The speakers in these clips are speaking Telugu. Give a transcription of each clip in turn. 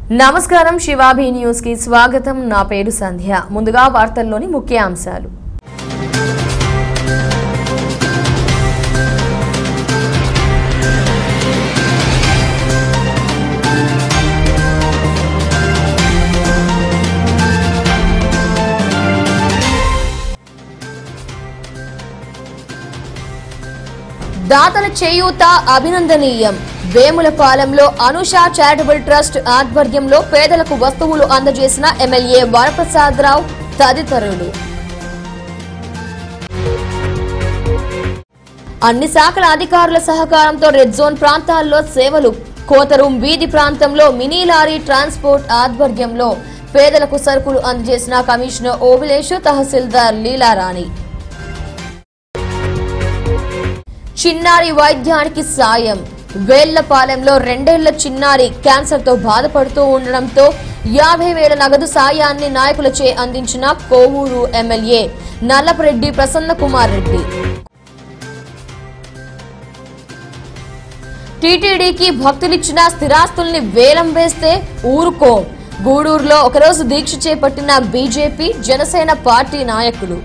నమస్కారం శివాభి న్యూస్ కి స్వాగతం। నా పేరు సంధ్య। ముందుగా వార్తల్లోని ముఖ్యాంశాలు। దాతల చేయూత అభినందనీయం। వేములపాలెంలో అనుష చారిటబుల్ ట్రస్ట్ ఆధ్వర్యంలో పేదలకు వస్తువులు అందజేసిన ఎమ్మెల్యే వరప్రసాదరావు తదితరులు। అన్ని శాఖల అధికారుల సహకారంతో రెడ్ జోన్ ప్రాంతాల్లో సేవలు। కోతరూం వీధి ప్రాంతంలో మినీ లారీ ట్రాన్స్పోర్ట్ ఆధ్వర్యంలో పేదలకు సరుకులు అందజేసిన కమిషనర్ ఓవిలేష్, తహసీల్దార్ లీలారాణి। చిన్నారి వైద్యానికి సాయం। వేళ్లపాలెంలో 2 ఏళ్ల చిన్నారి క్యాన్సర్ తో బాధపడుతూ ఉండడంతో 50,000 నగదు సాయాన్ని నాయకులచే అందించిన కోవూరు ఎమ్మెల్యే నల్లపరెడ్డి ప్రసన్న కుమార్ రెడ్డి। టీటీడీకి భక్తులిచ్చిన స్థిరాస్తుల్ని వేలం వేస్తే ఊరుకోం। గూడూరులో ఒకరోజు దీక్ష చేపట్టిన బీజేపీ, జనసేన పార్టీ నాయకులు।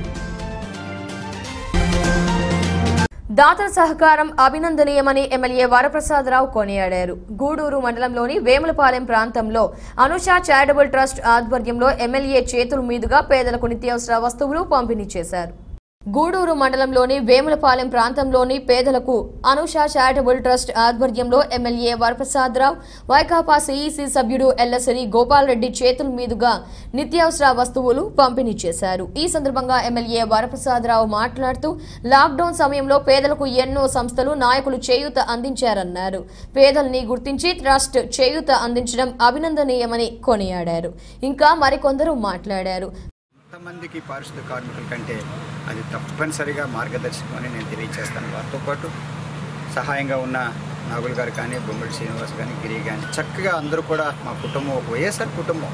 దాతల సహకారం అభినందనీయమని ఎమ్మెల్యే వరప్రసాదరావు కొనియాడారు। గూడూరు మండలంలోని వేములపాలెం ప్రాంతంలో అనుష చారిటబుల్ ట్రస్ట్ ఆధ్వర్యంలో ఎమ్మెల్యే చేతుల మీదుగా పేదలకు నిత్యావసర వస్తువులు పంపిణీ చేశారు। గూడూరు మండలంలోని వేములపాలెం ప్రాంతంలోని పేదలకు అనుష చారిటబుల్ ట్రస్ట్ ఆధ్వర్యంలో ఎమ్మెల్యే వరప్రసాదరావు, వైకాపా సిఈసి సభ్యుడు ఎల్లసిరి గోపాల్ రెడ్డి చేతుల మీదుగా నిత్యావసర వస్తువులు పంపిణీ చేశారు। ఈ సందర్భంగా ఎమ్మెల్యే వరప్రసాదరావు మాట్లాడుతూ లాక్డౌన్ సమయంలో పేదలకు ఎన్నో సంస్థలు, నాయకులు చేయూత అందించారన్నారు। పేదల్ని గుర్తించి ట్రస్ట్ చేయూత అందించడం అభినందనీయమని కొనియాడారు। ఇంకా మరికొందరు మాట్లాడారు। మందికి పారిశుద్ధ కార్మికుల కంటే అది తప్పనిసరిగా మార్గదర్శకం అని నేను తెలియజేస్తాను। వారితో పాటు సహాయంగా ఉన్న నాగుల్ గారు కానీ, బొమ్మడి శ్రీనివాస్ కానీ, గిరి కానీ చక్కగా అందరూ కూడా మా కుటుంబం ఒక వైఎస్ఆర్ కుటుంబం,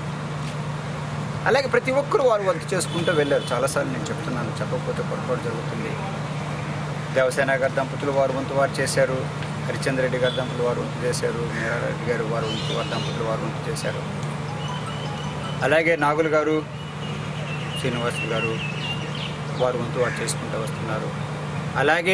అలాగే ప్రతి ఒక్కరూ వారు వంతు చేసుకుంటూ వెళ్ళారు। చాలాసార్లు నేను చెప్తున్నాను, చెప్పకపోతే పొరపాటు జరుగుతుంది। దేవసేన గారి దంపతులు వారు వంతు వారు చేశారు, హరిచంద్ర రెడ్డి గారి దంపతులు వారు వంతు చేశారు, మీరారెడ్డి గారు వారు దంపతులు వారు వంతు చేశారు, అలాగే నాగుల్ గారు, శ్రీనివాస్ గారు వారు వంతు వారు చేసుకుంటూ వస్తున్నారు। అలాగే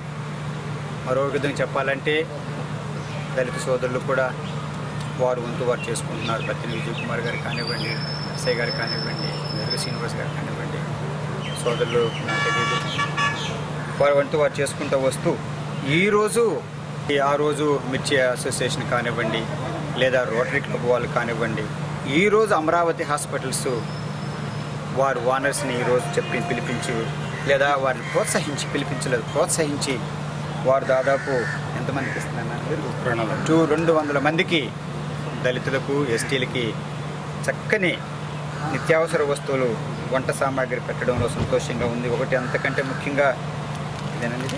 మరో విధంగా చెప్పాలంటే దళిత సోదరులు కూడా వారు వంతు వారు చేసుకుంటున్నారు। పత్తిని విజయ్ కుమార్ గారు కానివ్వండి, ఎస్ఐ గారు కానివ్వండి, మెరుగు శ్రీనివాస్ గారు కానివ్వండి, సోదరులు నాకు తెలియదు, వారు వంతు వారు చేసుకుంటూ వస్తూ ఈరోజు ఆ రోజు మిర్చి అసోసియేషన్ కానివ్వండి, లేదా రోటరీ క్లబ్ వాళ్ళు కానివ్వండి, ఈరోజు అమరావతి హాస్పిటల్స్ వారు ఓనర్స్ని ఈరోజు పిలిపించి, లేదా వారిని ప్రోత్సహించి వారు దాదాపు ఎంతమందికి ఇస్తున్నారు? 200 మందికి దళితులకు, ఎస్టీలకి చక్కని నిత్యావసర వస్తువులు, వంట సామాగ్రి పెట్టడంలో సంతోషంగా ఉంది। ఒకటి అంతకంటే ముఖ్యంగా ఇదేనండి,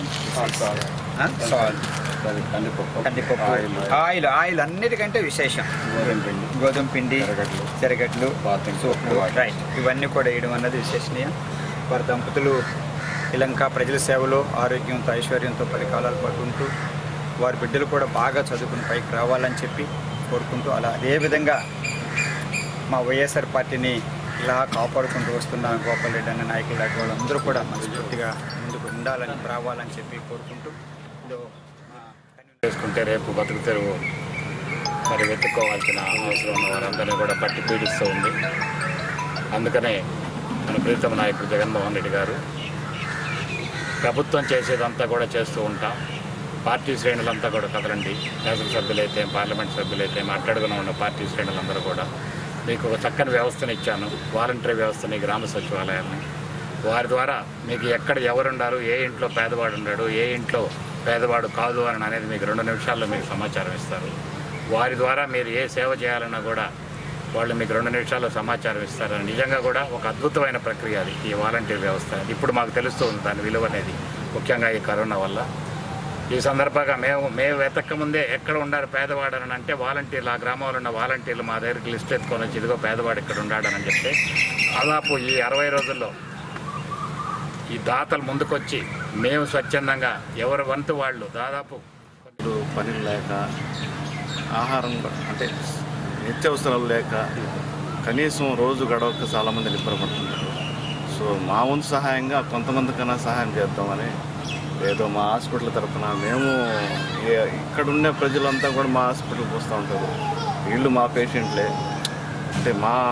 కందిపప్పు, ఆయిల్ అన్నిటికంటే విశేషం గోధుమ పిండి, చెరగడ్లు, సూప్లు, రైట్, ఇవన్నీ కూడా వేయడం అన్నది విశేషణీయం। వారి దంపతులు శ్రీలంక ప్రజల సేవలో ఆరోగ్యంతో, ఐశ్వర్యంతో 10 కాలాల పాటు ఉంటూ వారి బిడ్డలు కూడా బాగా చదువుకుని పైకి రావాలని చెప్పి కోరుకుంటూ, అదేవిధంగా మా వైఎస్ఆర్ పార్టీని ఇలా కాపాడుకుంటూ వస్తున్న గోపాల్ రెడ్డి అనే నాయకులు లాంటి వాళ్ళందరూ కూడా మనస్ఫూర్తిగా ముందుకు ఉండాలని, రావాలని చెప్పి కోరుకుంటూ చేసుకుంటే రేపు బతుకు తెరువు మరి వెతుక్కోవాల్సిన అవసరం ఉన్న వారందరినీ కూడా పట్టి పీడిస్తూ ఉంది। అందుకనే మన ప్రీతమ నాయకుడు జగన్మోహన్ రెడ్డి గారు ప్రభుత్వం చేసేదంతా కూడా చేస్తూ ఉంటాం, పార్టీ శ్రేణులంతా కూడా కదలండి, శాసనసభ్యులైతే, పార్లమెంట్ సభ్యులైతే, మాట్లాడుకుని ఉన్న పార్టీ శ్రేణులందరూ కూడా మీకు ఒక చక్కని వ్యవస్థను ఇచ్చాను, వాలంటరీ వ్యవస్థని, గ్రామ సచివాలయాన్ని, వారి ద్వారా మీకు ఎక్కడ ఎవరున్నారు, ఏ ఇంట్లో పేదవాడు ఉన్నాడు, ఏ ఇంట్లో పేదవాడు కాదు అని అనేది మీకు 2 నిమిషాల్లో మీకు సమాచారం ఇస్తారు। వారి ద్వారా మీరు ఏ సేవ చేయాలన్నా కూడా వాళ్ళు మీకు 2 నిమిషాల్లో సమాచారం ఇస్తారు। నిజంగా కూడా ఒక అద్భుతమైన ప్రక్రియ అది, ఈ వాలంటీర్ వ్యవస్థ। ఇప్పుడు మాకు తెలుస్తూ ఉంది దాని విలువ అనేది, ముఖ్యంగా ఈ కరోనా వల్ల। ఈ సందర్భంగా మేము వెతక్క ముందే ఎక్కడ ఉండారు పేదవాడు అని అంటే వాలంటీర్లు, ఆ గ్రామంలో ఉన్న వాలంటీర్లు మా దగ్గరికి లిస్ట్ ఎత్తుకొని వచ్చి ఇదిగో పేదవాడు ఇక్కడ ఉన్నాడని చెప్తే దాదాపు ఈ 60 రోజుల్లో ఈ దాతలు ముందుకొచ్చి మేము స్వచ్ఛందంగా ఎవరి వంతు వాళ్ళు దాదాపు పని లేక ఆహారం అంటే నిత్యావసరాలు లేక కనీసం రోజు గడవక చాలామంది ఇబ్బంది పడుతున్నారు. సో మా వంతు సహాయంగా కొంతమందికన్నా సహాయం చేద్దామని ఏదో మా హాస్పిటల్ తరఫున మేము ఇక్కడున్న ప్రజలంతా కూడా మా హాస్పిటల్కి వస్తూ ఉంటారు. వీళ్ళు మా పేషెంట్లే, అంటే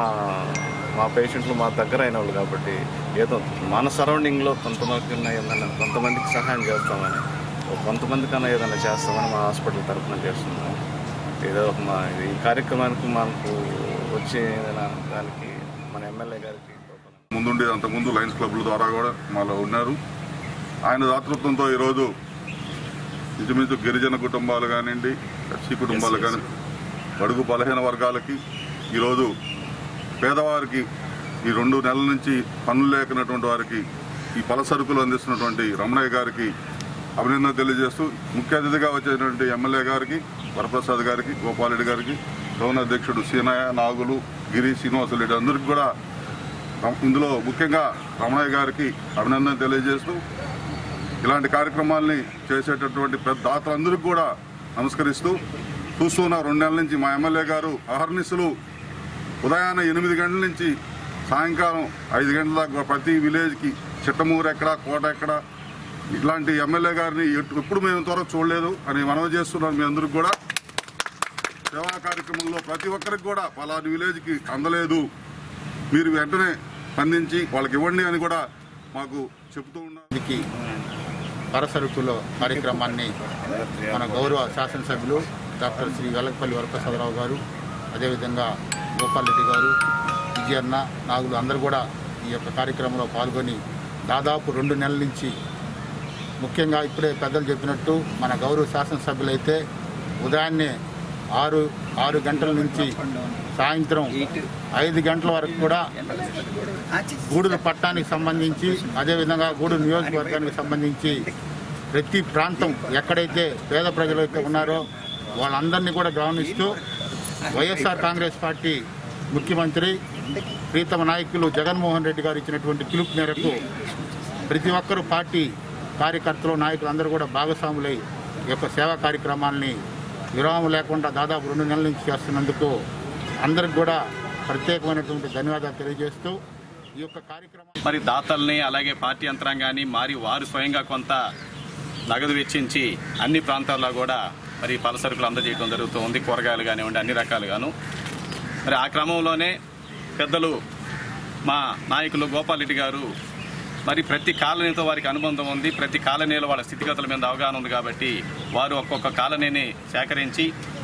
మా పేషెంట్లు మా దగ్గర అయిన వాళ్ళు కాబట్టి ఏదో మన సరౌండింగ్లో కొంతమందికి సహాయం చేస్తామని, కొంతమందికన్నా ఏదైనా చేస్తామని మా హాస్పిటల్ తరఫున చేస్తున్నాం. ఏదో ఈ కార్యక్రమానికి మనకు వచ్చే దానికి మన ఎమ్మెల్యే గారికి ముందుండి అంతకుముందు లయన్స్ క్లబ్ల ద్వారా కూడా మాలో ఉన్నారు. ఆయన దాతృత్వంతో ఈరోజు ఇంచుమించు గిరిజన కుటుంబాలు కానివ్వండి, ఎస్సీ కుటుంబాలు కానీ, బడుగు బలహీన వర్గాలకి, ఈరోజు పేదవారికి ఈ 2 నెలల నుంచి పనులు లేకున్నటువంటి వారికి ఈ పల సరుకులు అందిస్తున్నటువంటి రమణయ్య గారికి అభినందన తెలియజేస్తూ, ముఖ్య అతిథిగా వచ్చేటువంటి ఎమ్మెల్యే గారికి, వరప్రసాద్ గారికి, గోపాలరెడ్డి గారికి, గవర్నర్ అధ్యక్షుడు సీనయ్య, నాగులు, గిరి, శ్రీనివాసరెడ్డి అందరికీ కూడా ఇందులో ముఖ్యంగా రమణయ్య గారికి అభినందన తెలియజేస్తూ, ఇలాంటి కార్యక్రమాల్ని చేసేటటువంటి పెద్ద దాతలందరికీ కూడా నమస్కరిస్తూ, చూస్తున్న 2 నెలల నుంచి మా ఎమ్మెల్యే గారు అహర్నిశలు ఉదయాన్నే 8 గంటల నుంచి సాయంకాలం 5 గంటల దాకా ప్రతి విలేజ్కి చిట్టమూరు ఎక్కడ, కోట ఎక్కడ, ఇట్లాంటి ఎమ్మెల్యే గారిని ఎప్పుడు మేము త్వరగా చూడలేదు అని మనవి చేస్తున్నాను. మీ అందరికి కూడా సేవా కార్యక్రమంలో ప్రతి ఒక్కరికి కూడా పలాని విలేజ్కి అందలేదు, మీరు వెంటనే స్పందించి వాళ్ళకి ఇవ్వండి అని కూడా మాకు చెప్తూ ఉన్నారు. పరసరుకుల కార్యక్రమాన్ని మన గౌరవ శాసనసభ్యులు డాక్టర్ శ్రీ వెల్లకపల్లి వరప్రసాదరావు గారు, అదేవిధంగా గోపాలరెడ్డి గారు, విజయన్న, నాగులు అందరూ కూడా ఈ యొక్క కార్యక్రమంలో పాల్గొని దాదాపు 2 నెలల నుంచి, ముఖ్యంగా ఇప్పుడే పెద్దలు చెప్పినట్టు మన గౌరవ శాసనసభ్యులైతే ఉదయాన్నే 6 గంటల నుంచి సాయంత్రం 5 గంటల వరకు కూడా గూడూరు పట్టణానికి సంబంధించి, అదేవిధంగా గూడూరు నియోజకవర్గానికి సంబంధించి ప్రతి ప్రాంతం ఎక్కడైతే పేద ప్రజలు అయితే ఉన్నారో వాళ్ళందరినీ కూడా గమనిస్తూ వైఎస్ఆర్ కాంగ్రెస్ పార్టీ ముఖ్యమంత్రి ప్రీతమ నాయకులు జగన్మోహన్ రెడ్డి గారు ఇచ్చినటువంటి పిలుపు మేరకు ప్రతి ఒక్కరూ పార్టీ కార్యకర్తలు, నాయకులు అందరూ కూడా భాగస్వాములై ఈ యొక్క సేవా కార్యక్రమాలని విరామం లేకుండా దాదాపు 2 నెలల నుంచి చేస్తున్నందుకు అందరికి కూడా ప్రత్యేకమైనటువంటి ధన్యవాదాలు తెలియజేస్తూ ఈ యొక్క కార్యక్రమం మరి దాతల్ని అలాగే పార్టీ యంత్రాంగాన్ని వారు స్వయంగా కొంత నగదు వెచ్చించి అన్ని ప్రాంతాల్లో కూడా మరి పలసరుకులు అందజేయడం జరుగుతుంది. కూరగాయలు కానివ్వండి, అన్ని రకాలుగాను. మరి ఆ క్రమంలోనే పెద్దలు మా నాయకులు గోపాలరెడ్డి గారు మరి ప్రతి కాలనీతో వారికి అనుబంధం ఉంది, ప్రతి కాలనీలో వాళ్ళ స్థితిగతుల మీద అవగాహన ఉంది కాబట్టి వారు ఒక్కొక్క కాలనీని సేకరించి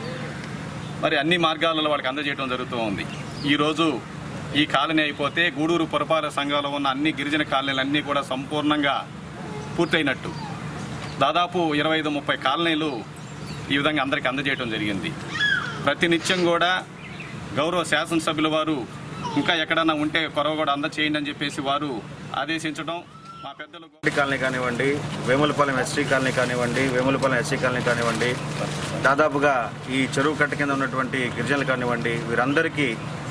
మరి అన్ని మార్గాలలో వాళ్ళకి అందజేయడం జరుగుతూ ఉంది. ఈరోజు ఈ కాలనీ అయిపోతే గూడూరు పురపాలక సంఘంలో ఉన్న అన్ని గిరిజన కాలనీలన్నీ కూడా సంపూర్ణంగా పూర్తయినట్టు. దాదాపు 25-30 కాలనీలు ఈ విధంగా అందరికీ అందజేయడం జరిగింది. ప్రతినిత్యం కూడా గౌరవ శాసనసభ్యుల వారు ఇంకా ఎక్కడన్నా ఉంటే కొరవ కూడా అందచేయండి అని చెప్పేసి వారు ఆదేశించడం, మా పెద్దలు కాలనీ కానివ్వండి, వేములపాలెం ఎస్టీ కాలనీ కానివ్వండి, వేములపాలెం ఎస్సీ కాలనీ కానివ్వండి, దాదాపుగా ఈ చెరువు కట్ట కింద ఉన్నటువంటి గిరిజనులు కానివ్వండి, వీరందరికీ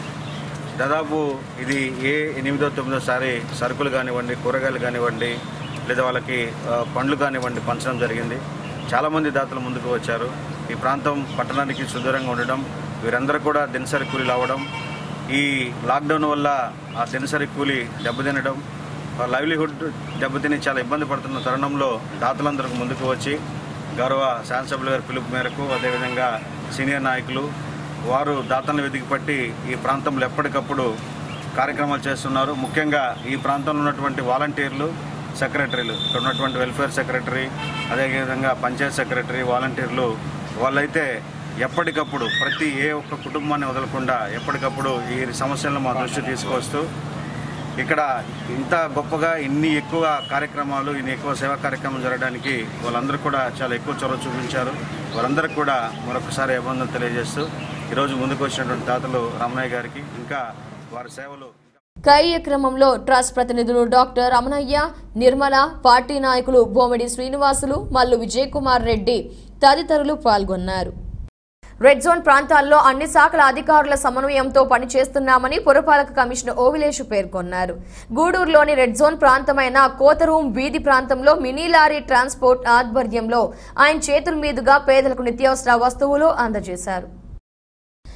దాదాపు ఇది 8వ 9వ సారి సరుకులు కానివ్వండి, కూరగాయలు కానివ్వండి, లేదా వాళ్ళకి పండ్లు కానివ్వండి పంచడం జరిగింది. చాలామంది దాతలు ముందుకు వచ్చారు. ఈ ప్రాంతం పట్టణానికి సుదూరంగా ఉండడం, వీరందరూ కూడా దినసరి కూలీలు అవ్వడం, ఈ లాక్డౌన్ వల్ల ఆ దినసరి కూలీ దెబ్బతినడం, లైవ్లీహుడ్ దెబ్బతిని చాలా ఇబ్బంది పడుతున్న తరుణంలో దాతలందరూ ముందుకు వచ్చి గౌరవ శాసనసభ్యుల గారి పిలుపు మేరకు, అదేవిధంగా సీనియర్ నాయకులు వారు దాతలను వెతికి పట్టి ఈ ప్రాంతంలో ఎప్పటికప్పుడు కార్యక్రమాలు చేస్తున్నారు. ముఖ్యంగా ఈ ప్రాంతంలో ఉన్నటువంటి వాలంటీర్లు, సెక్రటరీలు, ఇక్కడ ఉన్నటువంటి వెల్ఫేర్ సెక్రటరీ, అదేవిధంగా పంచాయత్ సెక్రటరీ, వాలంటీర్లు వాళ్ళైతే ఎప్పటికప్పుడు ప్రతి ఒక్క కుటుంబాన్ని వదలకుండా ఎప్పటికప్పుడు ఈ సమస్యలను మా దృష్టి తీసుకొస్తూ ఇక్కడ ఇంత గొప్పగా ఇన్ని ఎక్కువ కార్యక్రమాలు, ఇన్ని ఎక్కువ సేవా కార్యక్రమాలు జరగడానికి వాళ్ళందరూ కూడా చాలా ఎక్కువ చొరవ చూపించారు. వాళ్ళందరికీ కూడా మరొకసారి అభినందనలు తెలియజేస్తూ ఈరోజు ముందుకు వచ్చినటువంటి దాతలు రమణయ్య గారికి ఇంకా వారి సేవలు కార్యక్రమంలో ట్రస్ట్ ప్రతినిధులు డాక్టర్ రమణయ్య, నిర్మల, పార్టీ నాయకులు బోమిడి శ్రీనివాసులు, మల్లు విజయ్ కుమార్ రెడ్డి తదితరులు పాల్గొన్నారు. రెడ్ జోన్ ప్రాంతాల్లో అన్ని శాఖల అధికారుల సమన్వయంతో పనిచేస్తున్నామని పురపాలక కమిషనర్ ఓవిలేష్ పేర్కొన్నారు. గూడూరులోని రెడ్ జోన్ ప్రాంతమైన కోతరూం వీధి ప్రాంతంలో మినీ లారీ ట్రాన్స్పోర్ట్ ఆధ్వర్యంలో ఆయన చేతుల మీదుగా పేదలకు నిత్యావసర వస్తువులు అందజేశారు.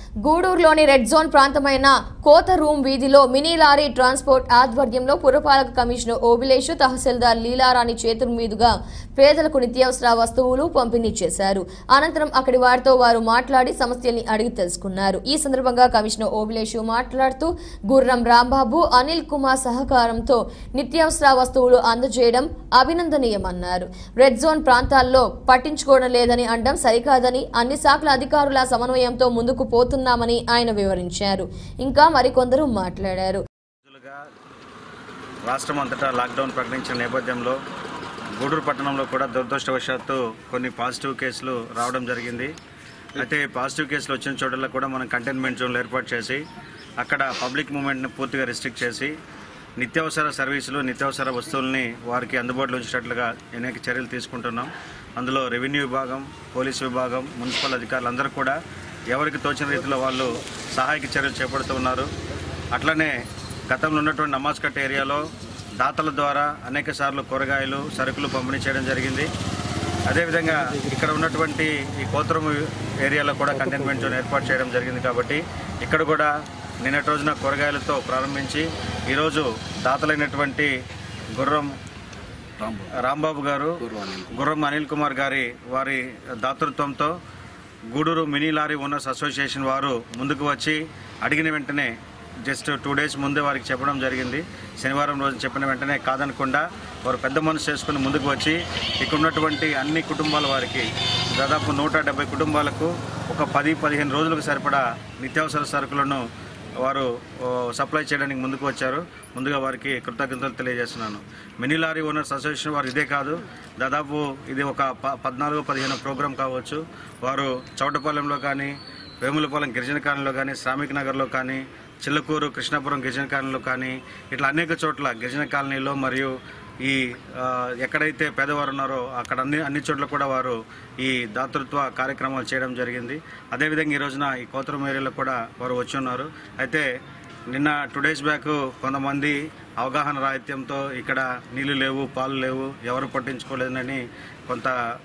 గూడూరులోని రెడ్ జోన్ ప్రాంతమైన కోత రూమ్ వీధిలో మినీ లారీ ట్రాన్స్పోర్ట్ ఆధ్వర్యంలో పురపాలక కమిషనర్ ఓబిలేషు తహసీల్దార్ లీలారాణి చేతుల మీదుగా పేదలకు నిత్యావసర వస్తువులు పంపిణీ చేశారు. అనంతరం అక్కడి వారితో వారు మాట్లాడి సమస్యల్ని అడిగి తెలుసుకున్నారు. ఈ సందర్భంగా కమిషనర్ ఓబిలేషు మాట్లాడుతూ గుర్రం రాంబాబు, అనిల్ కుమార్ సహకారంతో నిత్యావసర వస్తువులు అందజేయడం అభినందనీయమన్నారు. రెడ్ జోన్ ప్రాంతాల్లో పట్టించుకోవడం లేదని అనడం సరికాదని అన్ని శాఖల అధికారుల సమన్వయంతో ముందుకు పోతున్నామని ఆయన వివరించారు. ఇంకా మరికొందరు మాట్లాడారు. రాష్ట్రం అంతటా లాక్డౌన్ ప్రకటించిన నేపథ్యంలో గూడూరు పట్టణంలో కూడా దురదృష్టవశాత్తు కొన్ని పాజిటివ్ కేసులు రావడం జరిగింది. అయితే పాజిటివ్ కేసులు వచ్చిన చోట్ల కూడా మనం కంటైన్మెంట్ జోన్లు ఏర్పాటు చేసి అక్కడ పబ్లిక్ మూవ్మెంట్ని పూర్తిగా రిస్ట్రిక్ట్ చేసి నిత్యావసర సర్వీసులు, నిత్యావసర వస్తువుల్ని వారికి అందుబాటులో ఉంచేటట్లుగా అనేక చర్యలు తీసుకుంటున్నాం. అందులో రెవెన్యూ విభాగం, పోలీసు విభాగం, మున్సిపల్ అధికారులు అందరూ కూడా ఎవరికి తోచిన రీతిలో వాళ్ళు సహాయక చర్యలు చేపడుతూ ఉన్నారు. అట్లనే గతంలో ఉన్నటువంటి నమాజ్ కట్ ఏరియాలో దాతల ద్వారా అనేక సార్లు కూరగాయలు, సరుకులు పంపిణీ చేయడం జరిగింది. అదేవిధంగా ఇక్కడ ఉన్నటువంటి ఈ కోతరం ఏరియాలో కూడా కంటైన్మెంట్ జోన్ ఏర్పాటు చేయడం జరిగింది. కాబట్టి ఇక్కడ కూడా నిన్నటి రోజున కూరగాయలతో ప్రారంభించి ఈరోజు దాతలైనటువంటి గుర్రం రాంబాబు గారు, గుర్రం అనిల్ కుమార్ గారి వారి దాతృత్వంతో Gudur mini lorry owners association వారు ముందుకు వచ్చి అడిగిన వెంటనే జస్ట్ 2 days ముందే వారికి చెప్పడం జరిగింది. శనివారం రోజు చెప్పిన వెంటనే కాదనకుండా వారు పెద్ద మనసు చేసుకుని ముందుకు వచ్చి ఇక్కడ ఉన్నటువంటి అన్ని కుటుంబాల వారికి దాదాపు 170 కుటుంబాలకు ఒక 10-15 రోజులకు సరిపడా నిత్యావసర సరుకులను వారు సప్లై చేయడానికి ముందుకు వచ్చారు. ముందుగా వారికి కృతజ్ఞతలు తెలియజేస్తున్నాను. మినీ లారీ ఓనర్స్ అసోసియేషన్ వారు ఇదే కాదు, దాదాపు ఇది ఒక 14-15 ప్రోగ్రాం కావచ్చు. వారు చౌటపాలెంలో కానీ, వేములపాలెం గిరిజన కాలనీలో కానీ, శ్రామిక్ నగర్లో కానీ, చిల్లకూరు, కృష్ణాపురం గిరిజన కాలనీలో కానీ, ఇట్లా అనేక చోట్ల గిరిజన కాలనీలో మరియు ఈ ఎక్కడైతే పేదవారు ఉన్నారో అక్కడ అన్ని చోట్ల కూడా వారు ఈ దాతృత్వ కార్యక్రమాలు చేయడం జరిగింది. అదేవిధంగా ఈ రోజున ఈ కోతరం ఏరియాలో కూడా వారు వచ్చి ఉన్నారు. అయితే నిన్న 2 days బ్యాక్ కొంతమంది అవగాహన రాహిత్యంతో ఇక్కడ నీళ్లు లేవు, పాలు లేవు, ఎవరు పట్టించుకోలేదని కొంత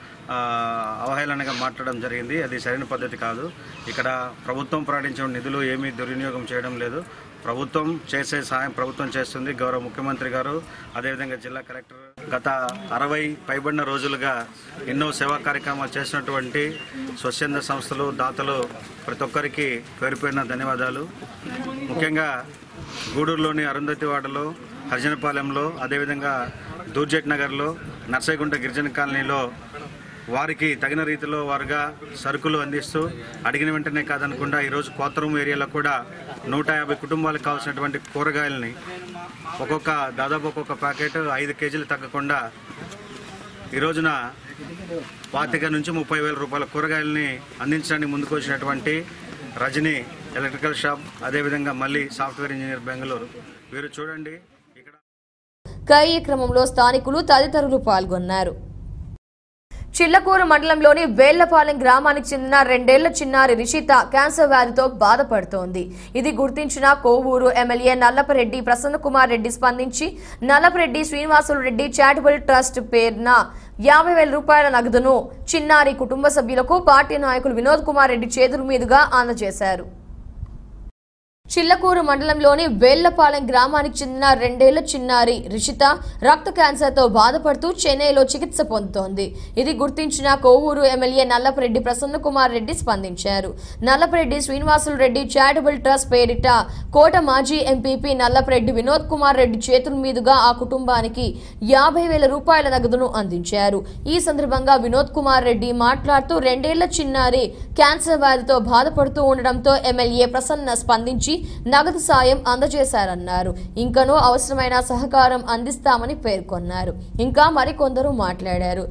అవహేళనగా మాట్లాడడం జరిగింది. అది సరైన పద్ధతి కాదు. ఇక్కడ ప్రభుత్వం ప్రకటించిన నిధులు ఏమీ దుర్వినియోగం చేయడం లేదు. ప్రభుత్వం చేసే సహాయం ప్రభుత్వం చేస్తుంది. గౌరవ ముఖ్యమంత్రి గారు, అదేవిధంగా జిల్లా కలెక్టర్ గత 60 పైబడిన రోజులుగా ఎన్నో సేవా కార్యక్రమాలు చేసినటువంటి స్వచ్ఛంద సంస్థలు, దాతలు ప్రతి ఒక్కరికి పేరు పేరున ధన్యవాదాలు. ముఖ్యంగా గూడూరులోని అరుంధతివాడలో, హరిజనపాలెంలో, అదేవిధంగా దూర్జెట్ నగర్లో, నర్సైగుంట గిరిజన కాలనీలో వారికి తగిన రీతిలో వారుగా సరుకులు అందిస్తూ అడిగిన వెంటనే కాదనకుండా ఈరోజు కోతరం ఏరియాలో కూడా 150 కుటుంబాలకు కావాల్సినటువంటి కూరగాయలని దాదాపు ఒక్కొక్క ప్యాకెట్ 5 కేజీలు తగ్గకుండా ఈ రోజున 25 నుంచి 30,000 రూపాయల కూరగాయలని అందించడానికి ముందుకు వచ్చినటువంటి రజనీ ఎలక్ట్రికల్ షాప్, అదేవిధంగా మళ్ళీ సాఫ్ట్వేర్ ఇంజనీర్ బెంగళూరు, వీరు చూడండి ఇక్కడ కార్యక్రమంలో స్థానికులు తదితరులు పాల్గొన్నారు. చిల్లకూరు మండలంలోని వేళ్లపాలెం గ్రామానికి చెందిన 2 ఏళ్ల చిన్నారి రిషిత క్యాన్సర్ వ్యాధితో బాధపడుతోంది. ఇది గుర్తించిన కోవూరు ఎమ్మెల్యే నల్లపరెడ్డి ప్రసన్నకుమార్ రెడ్డి స్పందించి నల్లపరెడ్డి శ్రీనివాసులు రెడ్డి చారిటబుల్ ట్రస్ట్ పేరున 50,000 రూపాయల నగదును చిన్నారి కుటుంబ సభ్యులకు పార్టీ నాయకులు వినోద్ కుమార్ రెడ్డి చేతుల మీదుగా అందజేశారు. చిల్లకూరు మండలంలోని వేళ్లపాలెం గ్రామానికి చెందిన 2 ఏళ్ల చిన్నారి రిషిత రక్త క్యాన్సర్తో బాధపడుతూ చెన్నైలో చికిత్స పొందుతోంది. ఇది గుర్తించిన కోవూరు ఎమ్మెల్యే నల్లపరెడ్డి ప్రసన్నకుమార్ రెడ్డి స్పందించారు. నల్లపరెడ్డి శ్రీనివాసులు రెడ్డి చారిటబుల్ ట్రస్ట్ పేరిట కోట మాజీ ఎంపీపీ నల్లపరెడ్డి వినోద్ కుమార్ రెడ్డి చేతుల మీదుగా ఆ కుటుంబానికి 50,000 రూపాయల నగదును అందించారు. ఈ సందర్భంగా వినోద్ కుమార్ రెడ్డి మాట్లాడుతూ 2 ఏళ్ల చిన్నారి క్యాన్సర్ వ్యాధితో బాధపడుతూ ఉండడంతో ఎమ్మెల్యే ప్రసన్న స్పందించి నగదు సాయం అందజేశారన్నారు. ఇంకనూ అవసరమైన సహకారం అందిస్తామని పేర్కొన్నారు. ఇంకా మరికొందరు మాట్లాడారు.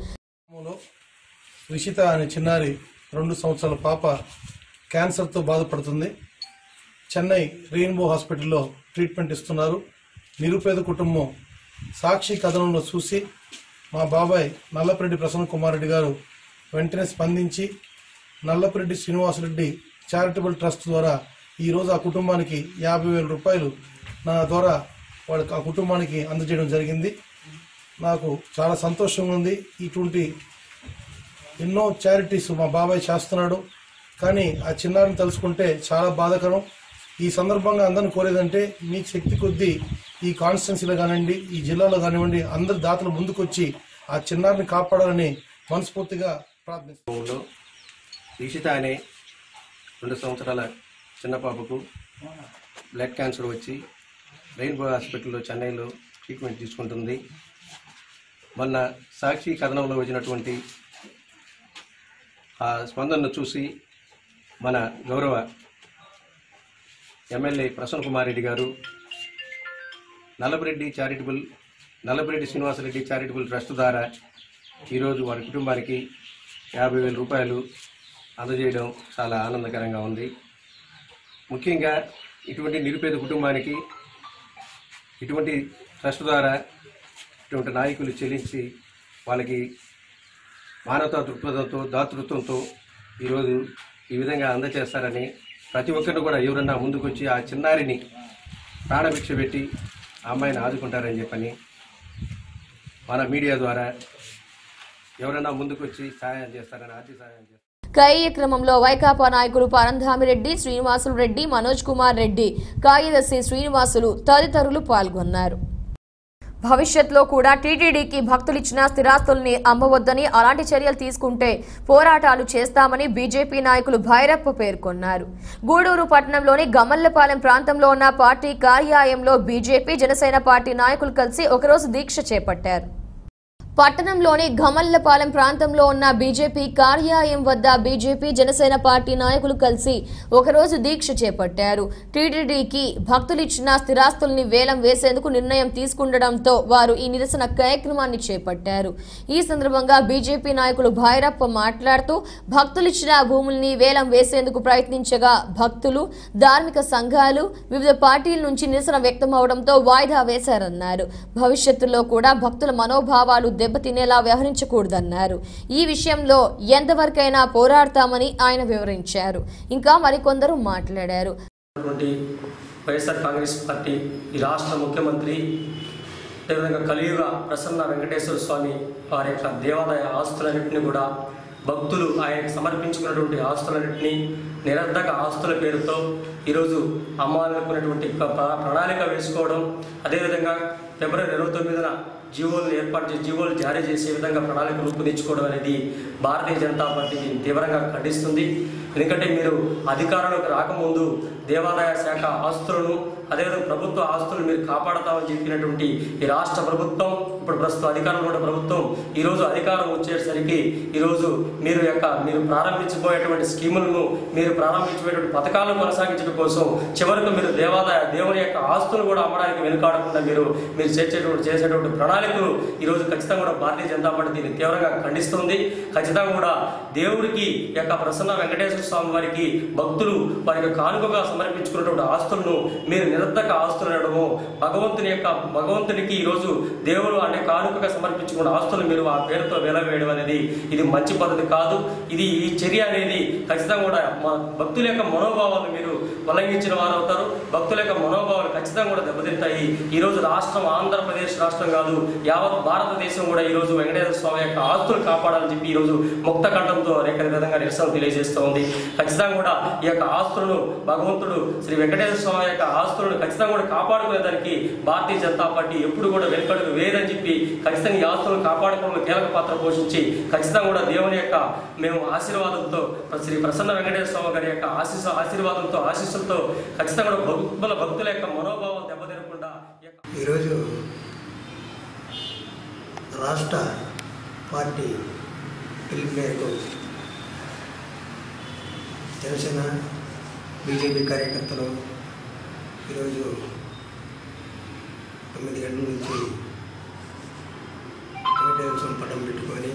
రిషిత అనే చిన్నారి 2 సంవత్సరాల పాప క్యాన్సర్తో బాధపడుతుంది. చెన్నై రెయిన్బో హాస్పిటల్లో ట్రీట్మెంట్ ఇస్తున్నారు. నిరుపేద కుటుంబం సాక్షి కథనంలో చూసి మా బాబాయ్ నల్లపరెడ్డి ప్రసన్న కుమార్ రెడ్డి గారు వెంటనే స్పందించి నల్లపరెడ్డి శ్రీనివాసరెడ్డి చారిటబుల్ ట్రస్ట్ ద్వారా ఈరోజు ఆ కుటుంబానికి 50,000 రూపాయలు నా ద్వారా వాళ్ళకి ఆ కుటుంబానికి అందజేయడం జరిగింది. నాకు చాలా సంతోషంగా ఉంది. ఇటువంటి ఎన్నో చారిటీస్ మా బాబాయ్ చేస్తున్నాడు. కానీ ఆ చిన్నారిని తలుచుకుంటే చాలా బాధాకరం. ఈ సందర్భంగా అందరిని కోరేదంటే మీకు శక్తి కొద్దీ ఈ కాన్స్టిట్యున్సీలో కానివ్వండి, ఈ జిల్లాలో కానివ్వండి, అందరు దాతలు ముందుకొచ్చి ఆ చిన్నారిని కాపాడాలని మనస్ఫూర్తిగా ప్రార్థిస్తున్నాం. దీక్షిత అనే 2 సంవత్సరాల చిన్న పాపకు బ్లడ్ క్యాన్సర్ వచ్చి రెయిన్బో హాస్పిటల్లో చెన్నైలో ట్రీట్మెంట్ తీసుకుంటుంది. మొన్న సాక్షి కథనంలో వచ్చినటువంటి ఆ స్పందనను చూసి మన గౌరవ ఎమ్మెల్యే ప్రసన్న కుమార్ రెడ్డి గారు నల్లపురెడ్డి శ్రీనివాసరెడ్డి చారిటబుల్ ట్రస్ట్ ద్వారా ఈరోజు వారి కుటుంబానికి 50,000 రూపాయలు అందజేయడం చాలా ఆనందకరంగా ఉంది. ముఖ్యంగా ఇటువంటి నిరుపేద కుటుంబానికి ఇటువంటి ట్రస్ట్ ద్వారా ఇటువంటి నాయకులు చెల్లించి వాళ్ళకి మానవతా దృక్పథంతో దాతృత్వంతో ఈరోజు ఈ విధంగా అందజేస్తారని ప్రతి ఒక్కరిని కూడా ఎవరన్నా ముందుకొచ్చి ఆ చిన్నారిని ప్రాణభిక్ష పెట్టి ఆ అమ్మాయిని ఆదుకుంటారని చెప్పని మన మీడియా ద్వారా ఎవరైనా ముందుకొచ్చి సహాయం చేస్తారని ఆర్థిక సహాయం చేస్తారు. కార్యక్రమంలో వైకాపా నాయకులు పరంధామిరెడ్డి, శ్రీనివాసులు రెడ్డి, మనోజ్ కుమార్ రెడ్డి, కార్యదర్శి శ్రీనివాసులు తదితరులు పాల్గొన్నారు. భవిష్యత్తులో కూడా టీటీడీకి భక్తులిచ్చిన స్థిరాస్తుల్ని అమ్మవద్దని, అలాంటి చర్యలు తీసుకుంటే పోరాటాలు చేస్తామని బీజేపీ నాయకులు భైరప్ప పేర్కొన్నారు. గూడూరు పట్టణంలోని గమల్లపాలెం ప్రాంతంలో ఉన్న పార్టీ కార్యాలయంలో బీజేపీ, జనసేన పార్టీ నాయకులు కలిసి ఒకరోజు దీక్ష చేపట్టారు. పట్టణంలోని గమల్లపాలెం ప్రాంతంలో ఉన్న బీజేపీ కార్యాలయం వద్ద బీజేపీ, జనసేన పార్టీ నాయకులు కలిసి ఒకరోజు దీక్ష చేపట్టారు. టీటీడీకి భక్తులిచ్చిన స్థిరాస్తుల్ని వేలం వేసేందుకు నిర్ణయం తీసుకుండడంతో వారు ఈ నిరసన కార్యక్రమాన్ని చేపట్టారు. ఈ సందర్భంగా బీజేపీ నాయకులు భైరప్ప మాట్లాడుతూ భక్తులిచ్చిన భూముల్ని వేలం వేసేందుకు ప్రయత్నించగా భక్తులు, ధార్మిక సంఘాలు, వివిధ పార్టీల నుంచి నిరసన వ్యక్తమవడంతో వాయిదా వేశారన్నారు. భవిష్యత్తులో కూడా భక్తుల మనోభావాలు దెబ్బతినేలా వ్యవహరించకూడదన్నారు. ఈ విషయంలో ఎంతవరకైనా పోరాడతామని ఆయన వివరించారు. ఇంకా మరికొందరు మాట్లాడారు. వైఎస్ఆర్ కాంగ్రెస్ పార్టీ ఈ రాష్ట్ర ముఖ్యమంత్రి అదేవిధంగా కలియుగ ప్రసన్న వెంకటేశ్వర స్వామి వారి యొక్క దేవాలయ ఆస్తులన్నింటినీ కూడా భక్తులు ఆయనకు సమర్పించుకున్నటువంటి ఆస్తులన్నింటినీ నిరర్ధక ఆస్తుల పేరుతో ఈరోజు అమ్మాలనుకున్నటువంటి ప్రణాళిక వేసుకోవడం, అదేవిధంగా ఫిబ్రవరి 29న జీవోలు జారీ చేసే విధంగా ప్రణాళిక రూపొందించుకోవడం అనేది భారతీయ జనతా పార్టీ తీవ్రంగా ఖండిస్తుంది. ఎందుకంటే మీరు అధికారంలోకి రాకముందు దేవాదాయ శాఖ ఆస్తులను, అదేవిధంగా ప్రభుత్వ ఆస్తులను మీరు కాపాడతామని చెప్పినటువంటి ఈ రాష్ట్ర ప్రభుత్వం, ఇప్పుడు ప్రస్తుతం అధికారంలో ఉన్న ప్రభుత్వం ఈరోజు అధికారం వచ్చేసరికి ఈరోజు మీరు ప్రారంభించబోయేటువంటి స్కీములను, మీరు ప్రారంభించబోయేటువంటి పథకాలను కొనసాగించడం కోసం చివరకు మీరు దేవుని యొక్క ఆస్తులు కూడా అమ్మడానికి వెనుకాడకుండా మీరు చేసేటువంటి ప్రణాళికలు ఈరోజు ఖచ్చితంగా కూడా భారతీయ జనతా పార్టీ దీన్ని తీవ్రంగా ఖండిస్తుంది. ఖచ్చితంగా కూడా దేవుడికి యొక్క ప్రసన్న వెంకటేశ్వర స్వామి వారికి భక్తులు వారికి కానుకగా సమర్పించుకున్నటువంటి ఆస్తులను మీరు నిరర్ధక ఆస్తులు అనడము, భగవంతునికి ఈరోజు దేవుడు అనే కానుకగా సమర్పించుకున్న ఆస్తులు మీరు ఆ పేరుతో వేలవేయడం అనేది ఇది మంచి పద్ధతి కాదు. ఈ చర్య అనేది ఖచ్చితంగా కూడా భక్తుల యొక్క మనోభావాలను మీరు ఉల్లంఘించిన వారు అవుతారు. భక్తుల యొక్క మనోభావాలు ఖచ్చితంగా కూడా దెబ్బతింటాయి. ఈరోజు రాష్ట్రం ఆంధ్రప్రదేశ్ రాష్ట్రం కాదు, యావత్ భారతదేశం కూడా ఈరోజు వెంకటేశ్వర స్వామి యొక్క ఆస్తులు కాపాడాలని చెప్పి ఈరోజు ముక్త కంఠంతో అనేక విధంగా నిరసన తెలియజేస్తూ ఉంది. ఖచ్చితంగా కూడా ఈ యొక్క ఆస్తులను భగవంతుడు శ్రీ వెంకటేశ్వర స్వామి యొక్క ఆస్తులను ఖచ్చితంగా కూడా కాపాడుకునేదానికి భారతీయ జనతా పార్టీ ఎప్పుడు కూడా వెనుకడుగు వేయదని చెప్పి ఖచ్చితంగా ఈ ఆస్తులను కాపాడుకోవడంలో కీలక పాత్ర పోషించి ఖచ్చితంగా కూడా దేవుని యొక్క మేము ఆశీర్వాదంతో శ్రీ ప్రసన్న వెంకటేశ్వర స్వామి గారి యొక్క ఆశీర్వాదంతో ఆశీస్సులతో ఖచ్చితంగా కూడా భక్తుల యొక్క మనోభావం దెబ్బతినకుండా ఈరోజు రాష్ట్ర పార్టీ పిలుపు మేరకు జనసేన బీజేపీ కార్యకర్తలు ఈరోజు 9 గంటల నుంచి వెంకటేశ్వర స్వామి పటం పెట్టుకొని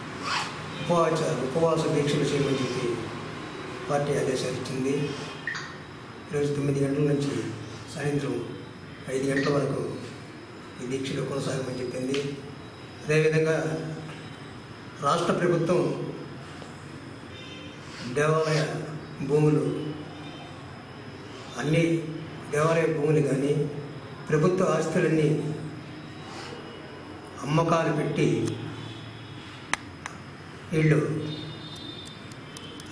ఉపవాస దీక్షలు చేయమని చెప్పి పార్టీ ఆదేశాలు ఇచ్చింది. ఈరోజు 9 గంటల నుంచి సాయంత్రం 5 గంటల వరకు ఈ దీక్షలు కొనసాగమని చెప్పింది. అదేవిధంగా రాష్ట్ర ప్రభుత్వం దేవాలయ భూములు, అన్ని దేవాలయ భూములు కానీ ప్రభుత్వ ఆస్తులన్నీ అమ్మకాలు పెట్టి వీళ్ళు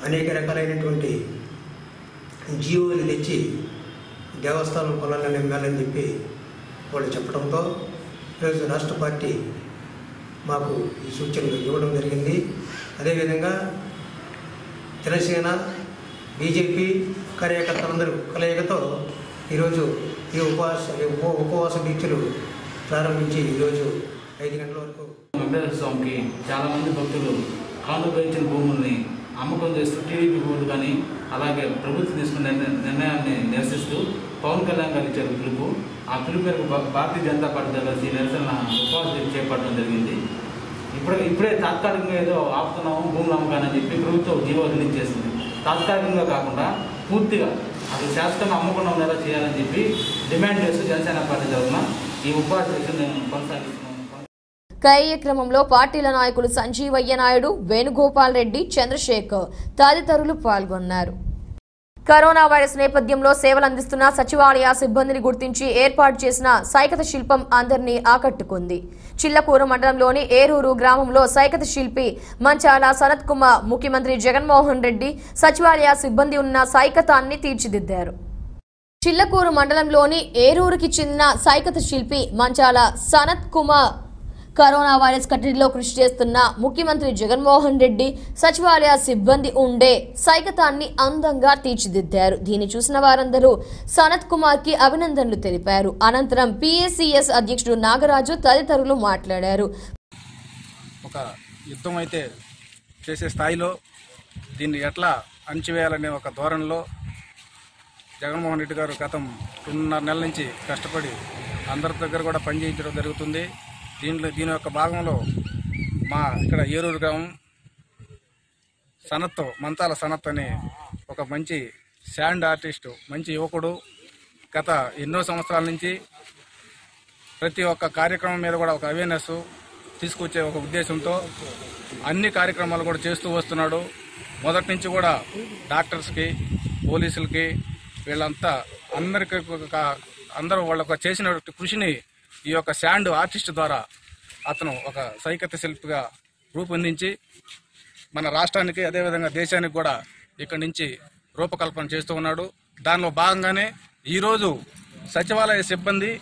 అనేక రకాలైనటువంటి జీవోలు తెచ్చి దేవస్థానం పొలాలను అమ్మాలని చెప్పి వాళ్ళు చెప్పడంతో ఈరోజు రాష్ట్ర పార్టీ మాకు ఈ సూచనలు ఇవ్వడం జరిగింది. అదేవిధంగా జనసేన బీజేపీ కార్యకర్తలందరూ కలయికతో ఈరోజు ఈ ఉపవాస దీక్షలు ప్రారంభించి ఈరోజు 5 గంటల వరకు వెంకటేశ్వర స్వామికి చాలామంది భక్తులు ఆంధ్రప్రదేశ్ భూముల్ని అమ్మకం చేస్తూ టీడీపీ బోర్డు కానీ అలాగే ప్రభుత్వం తీసుకున్న నిర్ణయాన్ని నిరసిస్తూ పవన్ కళ్యాణ్ గారు ఇచ్చారు పిలుపు. ఆ పిలుపు మేరకు భారతీయ జనతా పార్టీ కలిసి నిరసన ఉపవాస చేపట్టడం జరిగింది. ఇప్పుడే తాత్కాలికంగా ఏదో ఆపుతున్నాము భూములు అమ్మకాన్ని అని చెప్పి ప్రభుత్వం జీవో రిలీజ్ చేసింది. తాత్కాలికంగా కాకుండా పూర్తిగా అది శాశ్వతంగా అమ్మకుండా ఉండేలా చేయాలని చెప్పి డిమాండ్ చేస్తూ జనసేన పార్టీ తరఫున ఈ ఉపవాస దీక్షను కొనసాగిస్తున్నాం. కార్యక్రమంలో పార్టీల నాయకులు సంజీవయ్య నాయుడు, వేణుగోపాల్ రెడ్డి, చంద్రశేఖర్ తదితరులు పాల్గొన్నారు. కరోనా వైరస్ నేపథ్యంలో సేవలందిస్తున్న సచివాలయ సిబ్బందిని గుర్తించి ఏర్పాటు చేసిన సైకత శిల్పం అందరినీ ఆకట్టుకుంది. చిల్లకూరు మండలంలోని ఏరూరు గ్రామంలో సైకత శిల్పి మంచాల సనత్ కుమార్ ముఖ్యమంత్రి జగన్మోహన్ రెడ్డి సచివాలయ సిబ్బంది ఉన్న సైకతాన్ని తీర్చిదిద్దారు. చిల్లకూరు మండలంలోని ఏరూరుకి చెందిన సైకత శిల్పి మంచాల సనత్ కుమార్ కరోనా వైరస్ కట్టడిలో కృషి చేస్తున్న ముఖ్యమంత్రి జగన్మోహన్ రెడ్డి సచివాలయ సిబ్బంది ఉండే సైకతాన్ని అందంగా తీర్చిదిద్దారు. దీన్ని చూసిన వారందరూ సనత్ కుమార్ కి అభినందనలు తెలిపారు. అనంతరం పిఎస్సిఎస్ అధ్యక్షుడు నాగరాజు తదితరులు మాట్లాడారు. ఒక యుద్ధం అయితే చేసే స్థాయిలో దీన్ని ఎట్లా అణచివేయాలనే ఒక ధోరణిలో జగన్మోహన్ రెడ్డి గారు గతం 2.5 నెలల నుంచి కష్టపడి అందరి దగ్గర కూడా పనిచేయించడం జరుగుతుంది. దీని యొక్క భాగంలో మా ఇక్కడ ఏరూరు గ్రామం మంతాల సనత్ అనే ఒక మంచి శాండ్ ఆర్టిస్టు, మంచి యువకుడు గత ఎన్నో సంవత్సరాల నుంచి ప్రతి ఒక్క కార్యక్రమం మీద కూడా ఒక అవేర్నెస్ తీసుకొచ్చే ఒక ఉద్దేశంతో అన్ని కార్యక్రమాలు కూడా చేస్తూ వస్తున్నాడు. మొదటి నుంచి కూడా డాక్టర్స్కి, పోలీసులకి వీళ్ళంతా అందరూ వాళ్ళకు చేసిన కృషిని ఈ యొక్క శాండ్ ఆర్టిస్ట్ ద్వారా అతను ఒక సైకత శిల్పిగా రూపొందించి మన రాష్ట్రానికి అదేవిధంగా దేశానికి కూడా ఇక్కడి నుంచి రూపకల్పన చేస్తూ ఉన్నాడు. దానిలో భాగంగానే ఈరోజు సచివాలయ సిబ్బంది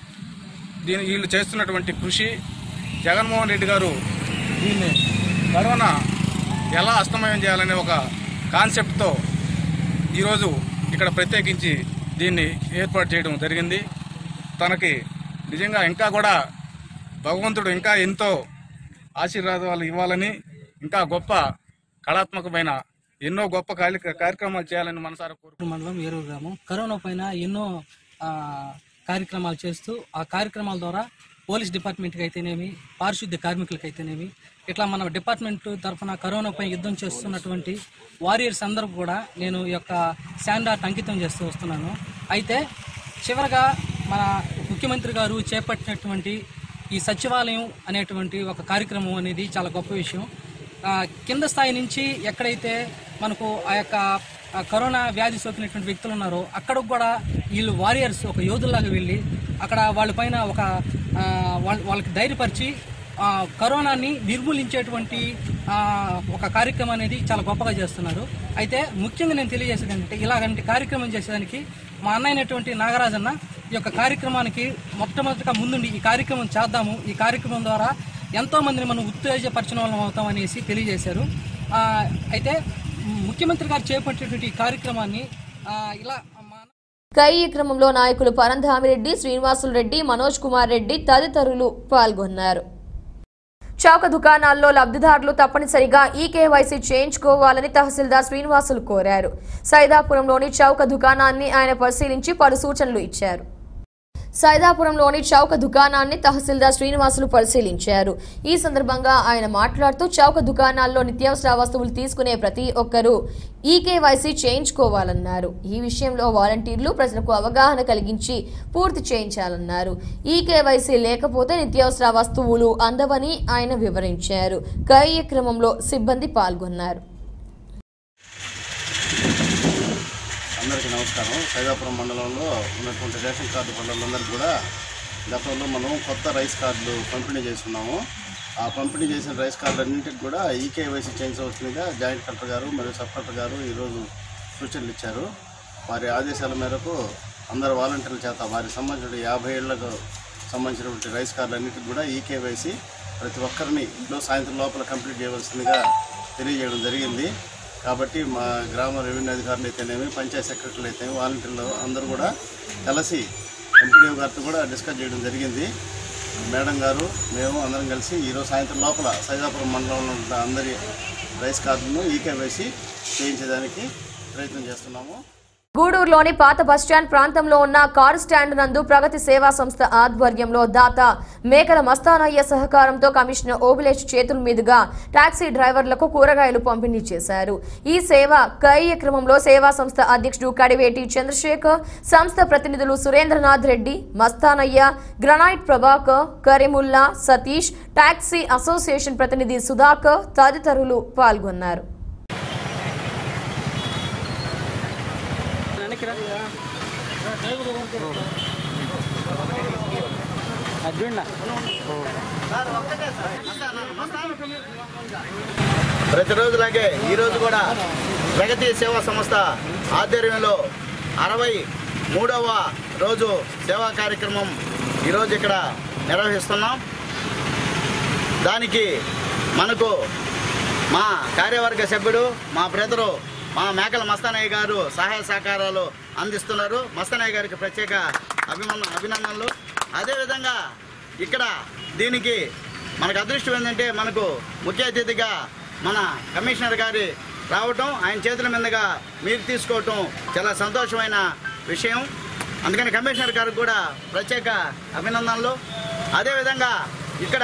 వీళ్ళు చేస్తున్నటువంటి కృషి జగన్మోహన్ రెడ్డి గారు దీన్ని కరోనా ఎలా అస్తమయం చేయాలనే ఒక కాన్సెప్ట్తో ఈరోజు ఇక్కడ ప్రత్యేకించి దీన్ని ఏర్పాటు చేయడం జరిగింది. తనకి నిజంగా ఇంకా కూడా భగవంతుడు ఇంకా ఎంతో ఆశీర్వాదాలు ఇవ్వాలని, ఇంకా గొప్ప కళాత్మకమైన ఎన్నో గొప్ప కార్యక్రమాలు చేయాలని మనసారా కోరుకుంటున్నాను. మండలం ఏరూరు గ్రామం కరోనా పైన ఎన్నో కార్యక్రమాలు చేస్తూ ఆ కార్యక్రమాల ద్వారా పోలీస్ డిపార్ట్మెంట్కి అయితేనేమి, పారిశుద్ధ్య కార్మికులకి అయితేనేమి, ఇట్లా మన డిపార్ట్మెంట్ తరఫున కరోనాపై యుద్ధం చేస్తున్నటువంటి వారియర్స్ అందరూ కూడా నేను ఈ యొక్క శాండ్ ఆర్ట్ అంకితం చేస్తూ వస్తున్నాను. అయితే చివరగా మన ముఖ్యమంత్రి గారు చేపట్టినటువంటి ఈ సచివాలయం అనేటువంటి ఒక కార్యక్రమం అనేది చాలా గొప్ప విషయం. కింద స్థాయి నుంచి ఎక్కడైతే మనకు ఆ యొక్క కరోనా వ్యాధి సోకినటువంటి వ్యక్తులు ఉన్నారో అక్కడికి కూడా వీళ్ళు వారియర్స్ ఒక యోధుల్లాగా వెళ్ళి అక్కడ వాళ్ళపైన ఒక వాళ్ళకి ధైర్యపరిచి కరోనాని నిర్మూలించేటువంటి ఒక కార్యక్రమం అనేది చాలా గొప్పగా చేస్తున్నారు. అయితే ముఖ్యంగా నేను తెలియజేసేది ఏంటంటే ఇలాంటి కార్యక్రమం చేసేదానికి మా అన్నైనటువంటి నాగరాజన్న ఈ యొక్క కార్యక్రమానికి మొట్టమొదటిగా ముందుండి ఈ కార్యక్రమం చేద్దాము, ఈ కార్యక్రమం ద్వారా ఎంతో మందిని మనం ఉత్తేజపరిచిన వాళ్ళం అవుతాం అనేసి తెలియజేశారు. అయితే ముఖ్యమంత్రి గారు చేపట్టేటువంటి ఈ కార్యక్రమాన్ని ఇలా కార్యక్రమంలో నాయకులు పరంధామిరెడ్డి, శ్రీనివాసులు రెడ్డి, మనోజ్ కుమార్ రెడ్డి తదితరులు పాల్గొన్నారు. చౌక దుకాణాల్లో లబ్ధిదారులు తప్పనిసరిగా ఈకేవైసీ చేయించుకోవాలని తహసీల్దార్ శ్రీనివాసులు కోరారు. సైదాపురంలోని చౌక దుకాణాన్ని ఆయన పరిశీలించి పలు సూచనలు ఇచ్చారు. సైదాపురంలోని చౌక దుకాణాన్ని తహసీల్దార్ శ్రీనివాసులు పరిశీలించారు. ఈ సందర్భంగా ఆయన మాట్లాడుతూ చౌక దుకాణాల్లో నిత్యావసర వస్తువులు తీసుకునే ప్రతి ఒక్కరూ ఈకేవైసీ చేయించుకోవాలన్నారు. ఈ విషయంలో వాలంటీర్లు ప్రజలకు అవగాహన కలిగించి పూర్తి చేయించాలన్నారు. ఈకేవైసీ లేకపోతే నిత్యావసర వస్తువులు అందవని ఆయన వివరించారు. కార్యక్రమంలో సిబ్బంది పాల్గొన్నారు. అందరికీ నమస్కారం. సైదాపురం మండలంలో ఉన్నటువంటి రేషన్ కార్డు హోల్డర్లందరికీ కూడా గతంలో మనం కొత్త రైస్ కార్డులు పంపిణీ చేస్తున్నాము. ఆ పంపిణీ చేసిన రైస్ కార్డులన్నింటికి కూడా ఈకేవైసీ చేయించవలసిందిగా జాయింట్ కలెక్టర్ గారు మరియు సబ్ కలెక్టర్ గారు ఈరోజు సూచనలు ఇచ్చారు. వారి ఆదేశాల మేరకు అందరు వాలంటీర్ల చేత వారికి సంబంధించిన 50 ఏళ్లకు సంబంధించినటువంటి రైస్ కార్డులన్నింటికి కూడా ఈకేవైసీ ప్రతి ఒక్కరిని ఇంట్లో సాయంత్రం లోపల కంప్లీట్ చేయవలసిందిగా తెలియజేయడం జరిగింది. కాబట్టి మా గ్రామ రెవెన్యూ అధికారులు అయితేనేమి, పంచాయత్ సెక్రటరీలు అయితేనేమి, వాలంటీర్లు అందరూ కూడా కలిసి ఎంపీడీఓ గారితో కూడా డిస్కస్ చేయడం జరిగింది. మేడం గారు మేము అందరం కలిసి ఈరోజు సాయంత్రం లోపల సైదాపురం మండలంలో ఉన్న అందరి రైస్ కార్డులను ఈకేవైసీ చేయించడానికి ప్రయత్నం చేస్తున్నాము. గూడూరులోని పాత బస్టాండ్ ప్రాంతంలో ఉన్న కారు స్టాండ్ నందు ప్రగతి సేవా సంస్థ ఆధ్వర్యంలో దాత మేకల మస్తానయ్య సహకారంతో కమిషనర్ ఓబిలేష్ చేతుల మీదుగా టాక్సీ డ్రైవర్లకు కూరగాయలు పంపిణీ చేశారు. ఈ సేవా కార్యక్రమంలో సేవా సంస్థ అధ్యక్షుడు కడివేటి చంద్రశేఖర్, సంస్థ ప్రతినిధులు Surendranath Reddy, Mastanaiah, granite Prabhakar, Karimulla, Satish, taxi association ప్రతినిధి సుధాకర్ తదితరులు పాల్గొన్నారు. ప్రతిరోజులాగే ఈరోజు కూడా ప్రగతి సేవా సంస్థ ఆధ్వర్యంలో 63వ రోజు సేవా కార్యక్రమం ఈరోజు ఇక్కడ నిర్వహిస్తున్నాం. దానికి మనకు మా కార్యవర్గ సభ్యుడు మా బ్రదరు మా మేకల మస్తానయ్య గారు సహాయ సహకారాలు అందిస్తున్నారు. మస్తానయ్య గారికి ప్రత్యేక అభినందనలు. అదేవిధంగా ఇక్కడ దీనికి మనకు అదృష్టం ఏంటంటే మనకు ముఖ్య అతిథిగా మన కమిషనర్ గారి రావటం, ఆయన చేతుల మీదుగా మీరు తీసుకోవటం చాలా సంతోషమైన విషయం. అందుకని కమిషనర్ గారికి కూడా ప్రత్యేక అభినందనలు. అదేవిధంగా ఇక్కడ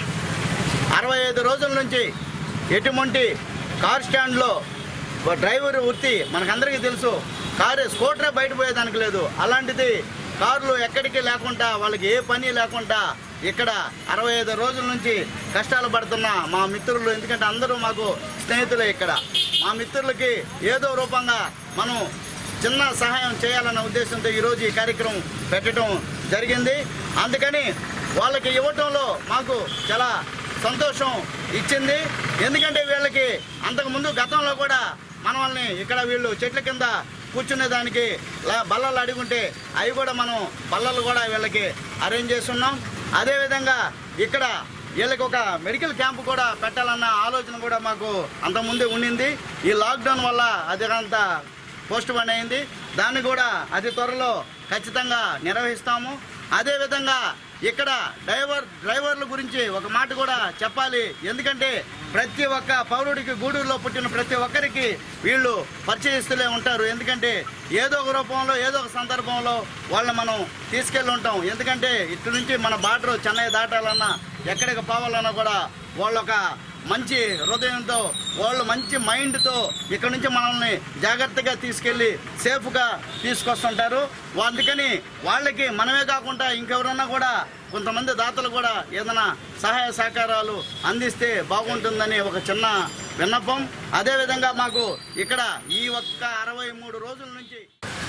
65 రోజుల నుంచి ఎటువంటి కార్ స్టాండ్లో డ్రైవర్ వృత్తి మనకందరికీ తెలుసు. కారు స్కూటరే బయట పోయేదానికి లేదు. అలాంటిది కార్లు ఎక్కడికి లేకుండా వాళ్ళకి ఏ పని లేకుండా ఇక్కడ 65 రోజుల నుంచి కష్టాలు పడుతున్న మా మిత్రులు, ఎందుకంటే అందరూ మాకు స్నేహితులే, ఇక్కడ మా మిత్రులకి ఏదో రూపంగా మనం చిన్న సహాయం చేయాలన్న ఉద్దేశంతో ఈరోజు ఈ కార్యక్రమం పెట్టడం జరిగింది. అందుకని వాళ్ళకి ఇవ్వటంలో మాకు చాలా సంతోషం ఇచ్చింది. ఎందుకంటే వీళ్ళకి అంతకుముందు గతంలో కూడా మనల్ని ఇక్కడ వీళ్ళు చెట్ల కింద కూర్చునేదానికి బల్లలు అడుగుంటే అవి కూడా మనం బల్లలు కూడా వీళ్ళకి అరేంజ్ చేస్తున్నాం. అదేవిధంగా ఇక్కడ వీళ్ళకి ఒక మెడికల్ క్యాంపు కూడా పెట్టాలన్న ఆలోచన కూడా మాకు అంతకుముందే ఉండింది. ఈ లాక్డౌన్ వల్ల అది అంత పోస్ట్ పోన్ అయింది. దాన్ని కూడా అతి త్వరలో ఖచ్చితంగా నిర్వహిస్తాము. అదేవిధంగా ఇక్కడ డ్రైవర్ల గురించి ఒక మాట కూడా చెప్పాలి. ఎందుకంటే ప్రతి ఒక్క పౌరుడికి, గూడూరులో పుట్టిన ప్రతి ఒక్కరికి వీళ్ళు పరిచయిస్తూనే ఉంటారు. ఎందుకంటే ఏదో ఒక రూపంలో ఏదో ఒక సందర్భంలో వాళ్ళని మనం తీసుకెళ్ళి ఉంటాం. ఎందుకంటే ఇక్కడి నుంచి మన బార్డర్ చెన్నై దాటాలన్నా ఎక్కడికి పోవాలన్నా కూడా వాళ్ళొక మంచి హృదయంతో, వాళ్ళు మంచి మైండ్తో ఇక్కడ నుంచి మనల్ని జాగ్రత్తగా తీసుకెళ్ళి సేఫ్గా తీసుకొస్తుంటారు. అందుకని వాళ్ళకి మనమే కాకుండా ఇంకెవరన్నా కూడా కొంతమంది దాతలు కూడా ఏదైనా సహాయ సహకారాలు అందిస్తే బాగుంటుందని ఒక చిన్న విన్నపం. అదేవిధంగా మాకు ఇక్కడ ఈ ఒక్క 63 రోజుల నుంచి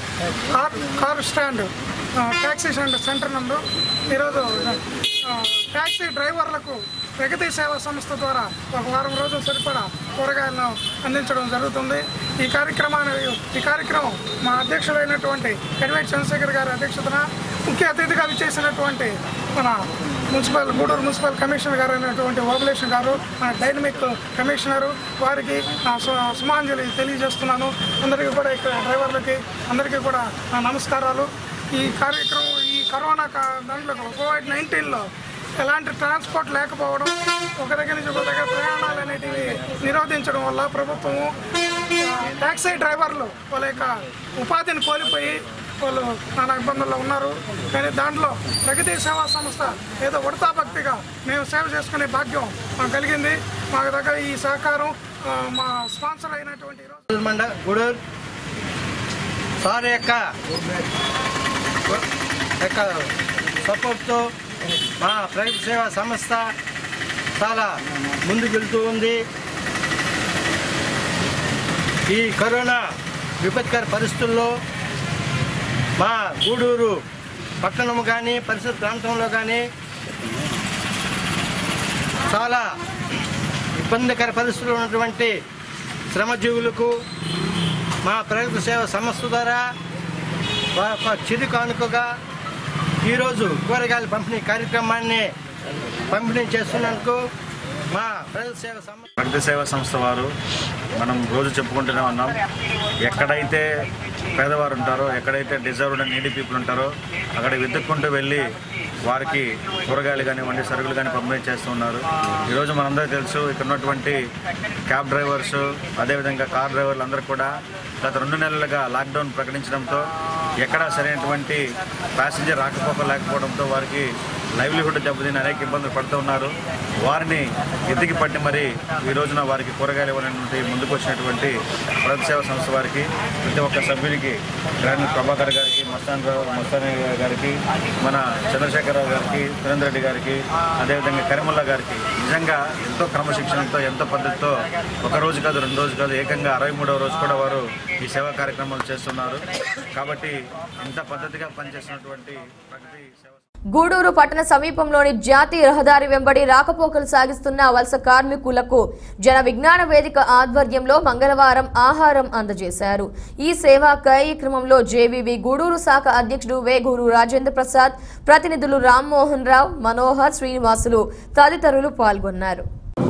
car stand taxi stand centre నందు ఈరోజు ట్యాక్సీ డ్రైవర్లకు ప్రగతి సేవా సంస్థ ద్వారా ఒక వారం రోజుల సరిపడా కూరగాయలను అందించడం జరుగుతుంది. ఈ కార్యక్రమం మా అధ్యక్షులైనటువంటి కడివేటి చంద్రశేఖర్ గారి అధ్యక్షతన ముఖ్య అతిథిగా విచ్చేసినటువంటి మన గూడూరు మున్సిపల్ కమిషనర్ గారు అయినటువంటి ఓబిలేష్ గారు, మన డైనమిక్ కమిషనరు, వారికి నా సుమాంజలి తెలియజేస్తున్నాను. అందరికీ కూడా ఇక్కడ డ్రైవర్లకి అందరికీ కూడా నా నమస్కారాలు. ఈ కార్యక్రమం ఈ కరోనా దాంట్లో కోవిడ్-19లో ఎలాంటి ట్రాన్స్పోర్ట్ లేకపోవడం, ఒక దగ్గర నుంచి ఒక దగ్గర ప్రయాణాలు అనేటివి నిరోధించడం వల్ల ప్రభుత్వము ట్యాక్సీ డ్రైవర్లు వాళ్ళ యొక్క ఉపాధిని కోల్పోయి వాళ్ళు నానా ఇబ్బందుల్లో ఉన్నారు. కానీ దాంట్లో ప్రగతి సేవా సంస్థ ఏదో ఉడతా భక్తిగా మేము సేవ చేసుకునే భాగ్యం మాకు కలిగింది. మాకు దగ్గర ఈ సహకారం మా స్పాన్సర్ అయినటువంటి గూడూరు సార్ యొక్క సపోర్ట్తో మా ప్రగతి సేవా సంస్థ చాలా ముందుకెళ్తూ ఉంది. ఈ కరోనా విపత్కర పరిస్థితుల్లో మా గూడూరు పట్టణము కానీ పరిసర ప్రాంతంలో కానీ చాలా ఇబ్బందికర పరిస్థితుల్లో ఉన్నటువంటి శ్రమజీవులకు మా ప్రగతి సేవ సంస్థ ద్వారా చిరు కానుకగా ఈరోజు కూరగాయల పంపిణీ కార్యక్రమాన్ని పంపిణీ చేస్తున్నందుకు మా ప్రగతి సేవా సంస్థ వారు మనం రోజు చెప్పుకుంటూనే ఉన్నాం, ఎక్కడైతే పేదవారు ఉంటారో, ఎక్కడైతే డిజర్వ్డ్ అండ్ నీడీ పీపుల్ ఉంటారో అక్కడ వెతుక్కుంటూ వెళ్ళి వారికి కూరగాయలు కానివ్వండి, సరుకులు కానీ పంపిణీ చేస్తున్నారు. ఈరోజు మనందరికీ తెలుసు, ఇక్కడ ఉన్నటువంటి క్యాబ్ డ్రైవర్స్ అదేవిధంగా కార్ డ్రైవర్లు అందరూ కూడా గత 2 నెలలుగా లాక్డౌన్ ప్రకటించడంతో ఎక్కడా సరైనటువంటి ప్యాసింజర్ రాకపోకలు లేకపోవడంతో వారికి లైవ్లీహుడ్ దెబ్బతిని అనేక ఇబ్బందులు పడుతూ ఉన్నారు. వారిని ఎత్తికి పట్టి మరి ఈ రోజున వారికి కూరగాయలు ఇవ్వడానికి ముందుకు వచ్చినటువంటి ప్రగతి సేవా సంస్థ వారికి, ప్రతి ఒక్క సభ్యునికి, గ్రామీ ప్రభాకర్ గారికి, మస్తాని గారికి, మన చంద్రశేఖరరావు గారికి, సురేందర్ రెడ్డి గారికి, అదేవిధంగా కరిముల్లా గారికి నిజంగా ఎంతో క్రమశిక్షణతో, ఎంతో పద్ధతితో 1 రోజు కాదు 2 రోజు కాదు ఏకంగా 63వ రోజు కూడా వారు ఈ సేవా కార్యక్రమాలు చేస్తున్నారు. కాబట్టి ఇంత పద్ధతిగా పనిచేస్తున్నటువంటి ప్రగతి సేవ గూడూరు పట్టణ సమీపంలోని జాతీయ రహదారి వెంబడి రాకపోకలు సాగిస్తున్న వలస కార్మికులకు జన విజ్ఞాన వేదిక ఆధ్వర్యంలో మంగళవారం ఆహారం అందజేశారు. ఈ సేవా కార్యక్రమంలో జేవీవి గూడూరు శాఖ అధ్యక్షుడు వేగూరు రాజేంద్ర ప్రసాద్, ప్రతినిధులు రామ్మోహన్ రావు, మనోహర్, శ్రీనివాసులు తదితరులు పాల్గొన్నారు.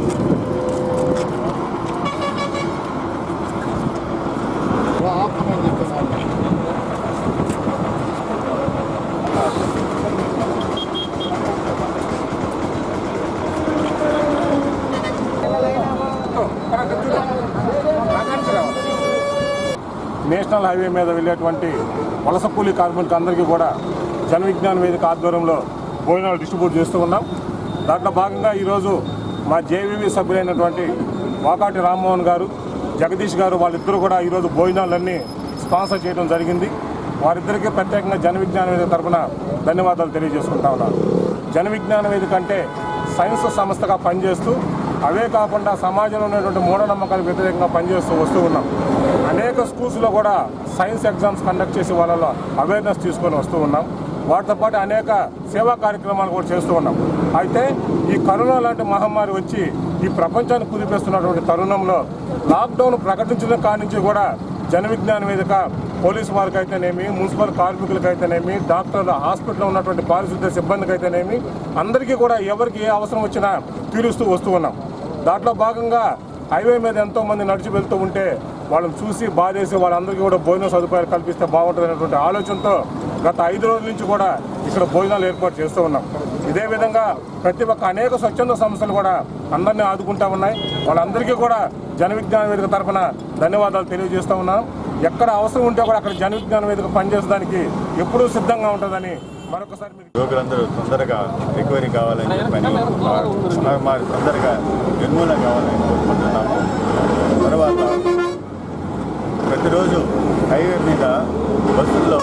నేషనల్ హైవే మీద వెళ్ళేటువంటి వలస కూలీ కార్మికులకు అందరికీ కూడా జన విజ్ఞాన వేదిక ఆధ్వర్యంలో భోజనాలు డిస్ట్రిబ్యూట్ చేస్తూ ఉన్నాం. దాంట్లో భాగంగా ఈరోజు మా జేవీవి సభ్యులైనటువంటి వాకాటి రామ్మోహన్ గారు, జగదీష్ గారు వాళ్ళిద్దరూ కూడా ఈరోజు భోజనాలన్నీ స్పాన్సర్ చేయడం జరిగింది. వారిద్దరికీ ప్రత్యేకంగా జన విజ్ఞాన వేదిక తరఫున ధన్యవాదాలు తెలియజేసుకుంటా ఉన్నాను. జన విజ్ఞాన వేదిక అంటే సైన్స్ సంస్థగా పనిచేస్తూ, అవే కాకుండా సమాజంలో ఉన్నటువంటి మూఢనమ్మకాలకు వ్యతిరేకంగా పనిచేస్తూ వస్తూ ఉన్నాం. అనేక స్కూల్స్లో కూడా సైన్స్ ఎగ్జామ్స్ కండక్ట్ చేసి వాళ్ళలో అవేర్నెస్ తీసుకొని వస్తూ ఉన్నాం. వాటితో పాటు అనేక సేవా కార్యక్రమాలు కూడా చేస్తూ ఉన్నాం. అయితే ఈ కరోనా లాంటి మహమ్మారి వచ్చి ఈ ప్రపంచాన్ని కుదిపేస్తున్నటువంటి తరుణంలో లాక్డౌన్ ప్రకటించిన కాడి నుంచి కూడా జన విజ్ఞాన వేదిక పోలీసు వారికి అయితేనేమి, మున్సిపల్ కార్మికులకు అయితేనేమి, డాక్టర్లు, హాస్పిటల్లో ఉన్నటువంటి పారిశుద్ధ్య సిబ్బందికి అయితేనేమి, అందరికీ కూడా ఎవరికి ఏ అవసరం వచ్చినా తీరుస్తూ వస్తూ ఉన్నాం. దాంట్లో భాగంగా హైవే మీద ఎంతోమంది నడిచి వెళ్తూ ఉంటే వాళ్ళని చూసి బాధేసి వాళ్ళందరికీ కూడా భోజన సదుపాయాలు కల్పిస్తే బాగుంటుంది అనేటువంటి ఆలోచనతో గత 5 రోజుల నుంచి కూడా ఇక్కడ భోజనాలు ఏర్పాటు చేస్తూ ఉన్నాం. ఇదే విధంగా ప్రతి ఒక్క అనేక స్వచ్ఛంద సంస్థలు కూడా అందరినీ ఆదుకుంటా ఉన్నాయి. వాళ్ళందరికీ కూడా జన విజ్ఞాన వేదిక తరఫున ధన్యవాదాలు తెలియజేస్తూ ఉన్నాం. ఎక్కడ అవసరం ఉంటే కూడా అక్కడ జన విజ్ఞాన వేదిక పనిచేయడానికి ఎప్పుడూ సిద్ధంగా ఉంటుందని మరొకసారి రోగులందరూ తొందరగా రికవరీ కావాలని చెప్పని, మహమ్మారి తొందరగా నిర్మూలన కావాలని కోరుకుంటున్నాము. తర్వాత ప్రతిరోజు హైవే మీద బస్సుల్లో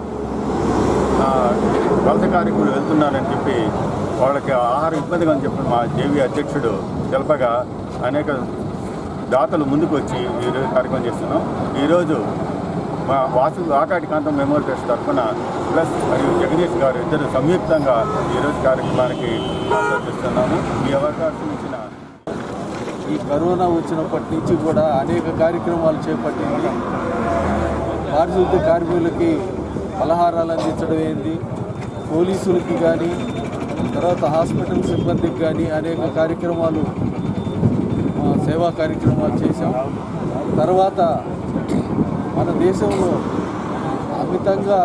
వలస కార్మికులు వెళ్తున్నారని చెప్పి వాళ్ళకి ఆహారం ఇబ్బందిగా అని చెప్పి మా జేవీ అధ్యక్షుడు తెలపగా అనేక దాతలు ముందుకు వచ్చి ఈరోజు కార్యక్రమం చేస్తున్నాం. ఈరోజు మా వాకాటి కాంతం మెమోరియల్ ట్రస్ట్ తరఫున ప్లస్ మరియు జగదీష్ గారు ఇద్దరు సంయుక్తంగా ఈరోజు కార్యక్రమానికి చేస్తున్నాము. ఈ అవకాశం ఇచ్చిన ఈ కరోనా వచ్చినప్పటి నుంచి కూడా అనేక కార్యక్రమాలు చేపట్టింది. పారిశుద్ధ్య కార్మికులకి పలహారాలు అందించడం ఏంది, పోలీసులకి కానీ, తర్వాత హాస్పిటల్ సిబ్బందికి కానీ అనేక కార్యక్రమాలు, సేవా కార్యక్రమాలు చేశాం. తర్వాత మన దేశంలో అమితంగా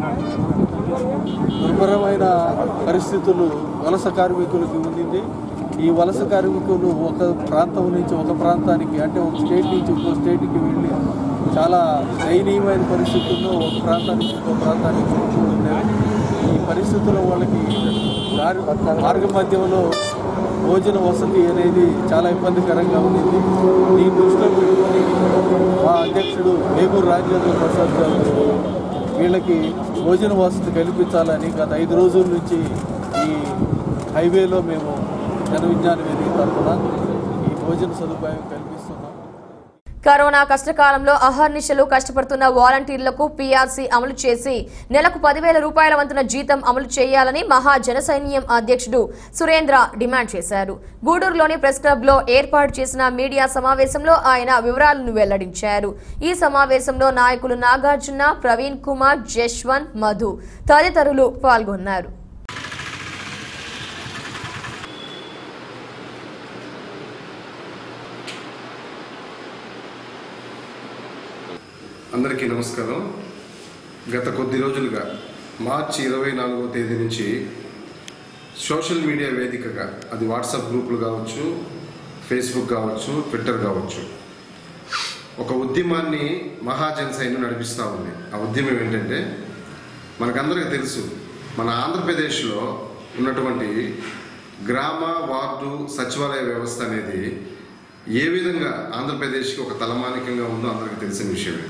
దుర్భరమైన పరిస్థితులు వలస కార్మికులకి ఉండింది. ఈ వలస కార్మికులు ఒక ప్రాంతం నుంచి ఒక ప్రాంతానికి, అంటే ఒక స్టేట్ నుంచి ఇంకో స్టేట్కి వెళ్ళి చాలా దయనీయమైన పరిస్థితుల్లో ఒక ప్రాంతానికి ఇంకో ప్రాంతానికి ఉండేవి. ఈ పరిస్థితుల్లో వాళ్ళకి మార్గ మధ్యంలో భోజన వసతి అనేది చాలా ఇబ్బందికరంగా ఉండింది. దీని దృష్టిలో పెట్టుకొని మా అధ్యక్షుడు వేగూరు రాజేంద్ర ప్రసాద్ గారు వీళ్ళకి భోజన వసతి కల్పించాలని గత 5 రోజుల నుంచి ఈ హైవేలో మేము జన విజ్ఞాన వేదిక తరఫున ఈ భోజన సదుపాయం కల్పిస్తున్నాం. కరోనా కష్టకాలంలో అహర్నిశలు కష్టపడుతున్న వాలంటీర్లకు పీఆర్సీ అమలు చేసి నెలకు 10,000 రూపాయల వంతున జీతం అమలు చేయాలని మహాజనసైన్యం అధ్యక్షుడు సురేంద్ర డిమాండ్ చేశారు. గూడూరులోని ప్రెస్ క్లబ్ లో ఏర్పాటు చేసిన మీడియా సమావేశంలో ఆయన వివరాలను వెల్లడించారు. ఈ సమావేశంలో నాయకులు నాగార్జున, ప్రవీణ్ కుమార్, జశ్వంత్, మధు తదితరులు పాల్గొన్నారు. అందరికీ నమస్కారం. గత కొద్ది రోజులుగా మార్చి 24వ తేదీ నుంచి సోషల్ మీడియా వేదికగా, అది వాట్సాప్ గ్రూపులు కావచ్చు, ఫేస్బుక్ కావచ్చు, ట్విట్టర్ కావచ్చు, ఒక ఉద్యమాన్ని మహాజన సైన్యం నడిపిస్తూ ఉంది. ఆ ఉద్యమం ఏంటంటే, మనకందరికీ తెలుసు, మన ఆంధ్రప్రదేశ్లో ఉన్నటువంటి గ్రామ వార్డు సచివాలయ వ్యవస్థ అనేది ఏ విధంగా ఆంధ్రప్రదేశ్కి ఒక తలమానికంగా ఉందో అందరికీ తెలిసిన విషయమే.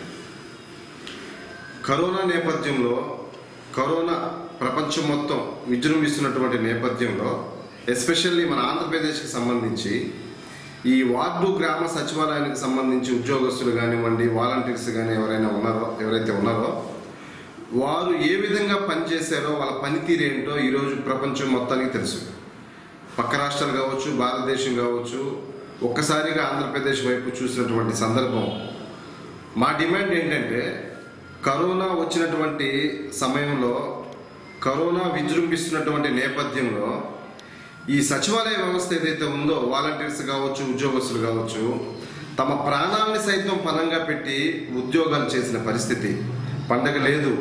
కరోనా నేపథ్యంలో, కరోనా ప్రపంచం మొత్తం విజృంభిస్తున్నటువంటి నేపథ్యంలో, ఎస్పెషల్లీ మన ఆంధ్రప్రదేశ్కి సంబంధించి ఈ వార్డు గ్రామ సచివాలయానికి సంబంధించి ఉద్యోగస్తులు కానివ్వండి, వాలంటీర్స్ కానీ ఎవరైతే ఉన్నారో వారు ఏ విధంగా పనిచేశారో, వాళ్ళ పనితీరు ఏంటో ఈరోజు ప్రపంచం మొత్తానికి తెలుసు. పక్క రాష్ట్రాలు కావచ్చు, భారతదేశం కావచ్చు, ఒక్కసారిగా ఆంధ్రప్రదేశ్ వైపు చూసినటువంటి సందర్భం. మా డిమాండ్ ఏంటంటే, కరోనా వచ్చినటువంటి సమయంలో, కరోనా విజృంభిస్తున్నటువంటి నేపథ్యంలో ఈ సచివాలయ వ్యవస్థ ఏదైతే ఉందో, వాలంటీర్స్ కావచ్చు, ఉద్యోగస్తులు కావచ్చు, తమ ప్రాణాలని సైతం పణంగా పెట్టి ఉద్యోగాలు చేసిన పరిస్థితి. పండగ లేదు,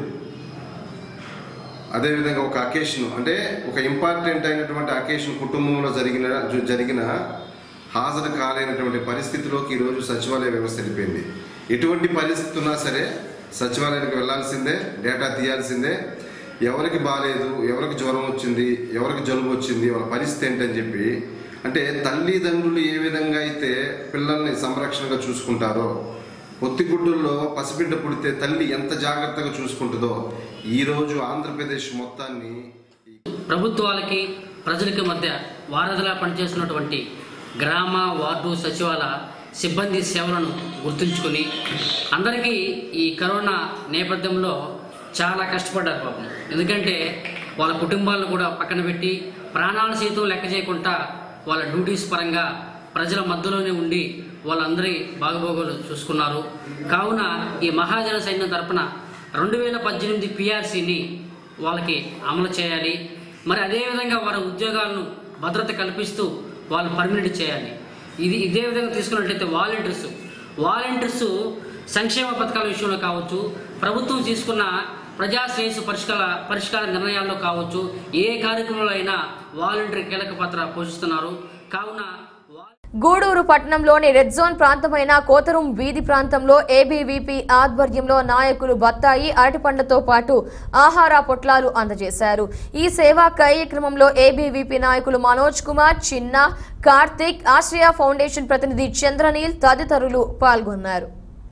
అదేవిధంగా ఒక అకేషన్, అంటే ఒక ఇంపార్టెంట్ అయినటువంటి అకేషన్ కుటుంబంలో జరిగిన హాజరు కాలేనటువంటి పరిస్థితిలోకి ఈరోజు సచివాలయ వ్యవస్థ వెళ్ళిపోయింది. ఎటువంటి పరిస్థితి ఉన్నా సరే సచివాలయానికి వెళ్లాల్సిందే, డేటా తీయాల్సిందే. ఎవరికి బాగాలేదు, ఎవరికి జ్వరం వచ్చింది, ఎవరికి జలుబు వచ్చింది, వాళ్ళ పరిస్థితి ఏంటని చెప్పి, అంటే తల్లిదండ్రులు ఏ విధంగా అయితే పిల్లల్ని సంరక్షణగా చూసుకుంటారో, పొత్తిగుడ్డుల్లో పసిబిడ్డ పుడితే తల్లి ఎంత జాగ్రత్తగా చూసుకుంటుందో, ఈరోజు ఆంధ్రప్రదేశ్ మొత్తాన్ని ప్రభుత్వాలకి ప్రజలకి మధ్య వారధిలా పనిచేస్తున్నటువంటి గ్రామ వార్డు సచివాలయ సిబ్బంది సేవలను గుర్తుంచుకుని అందరికీ ఈ కరోనా నేపథ్యంలో చాలా కష్టపడ్డారు పాపం. ఎందుకంటే వాళ్ళ కుటుంబాలను కూడా పక్కన పెట్టి ప్రాణాల సైతం లెక్క చేయకుండా వాళ్ళ డ్యూటీస్ పరంగా ప్రజల మధ్యలోనే ఉండి వాళ్ళందరి బాగోగులు చూసుకున్నారు. కావున ఈ మహాజన సైన్యం తరపున 2018 పిఆర్సీని వాళ్ళకి అమలు చేయాలి. మరి అదేవిధంగా వారి ఉద్యోగాలను భద్రత కల్పిస్తూ వాళ్ళు పర్మినెంట్ చేయాలి. ఇదే విధంగా తీసుకున్నట్లయితే వాలంటీర్స్ సంక్షేమ పథకాల విషయంలో కావచ్చు, ప్రభుత్వం తీసుకున్న ప్రజా శ్రేయస్సు పరిష్కార నిర్ణయాల్లో కావచ్చు, ఏ కార్యక్రమంలో అయినా వాలంటీర్ కీలక పాత్ర పోషిస్తున్నారు. కావున గూడూరు పట్టణంలోని రెడ్ జోన్ ప్రాంతమైన కోతరూం వీధి ప్రాంతంలో ఏబీవీపీ ఆధ్వర్యంలో నాయకులు బత్తాయి, అరటిపండ్లతో పాటు ఆహార పొట్లాలు అందజేశారు. ఈ సేవా కార్యక్రమంలో ఏబీవీపీ నాయకులు మనోజ్ కుమార్, చిన్న, కార్తిక్, ఆశ్రయ ఫౌండేషన్ ప్రతినిధి చంద్రనీల్ తదితరులు పాల్గొన్నారు.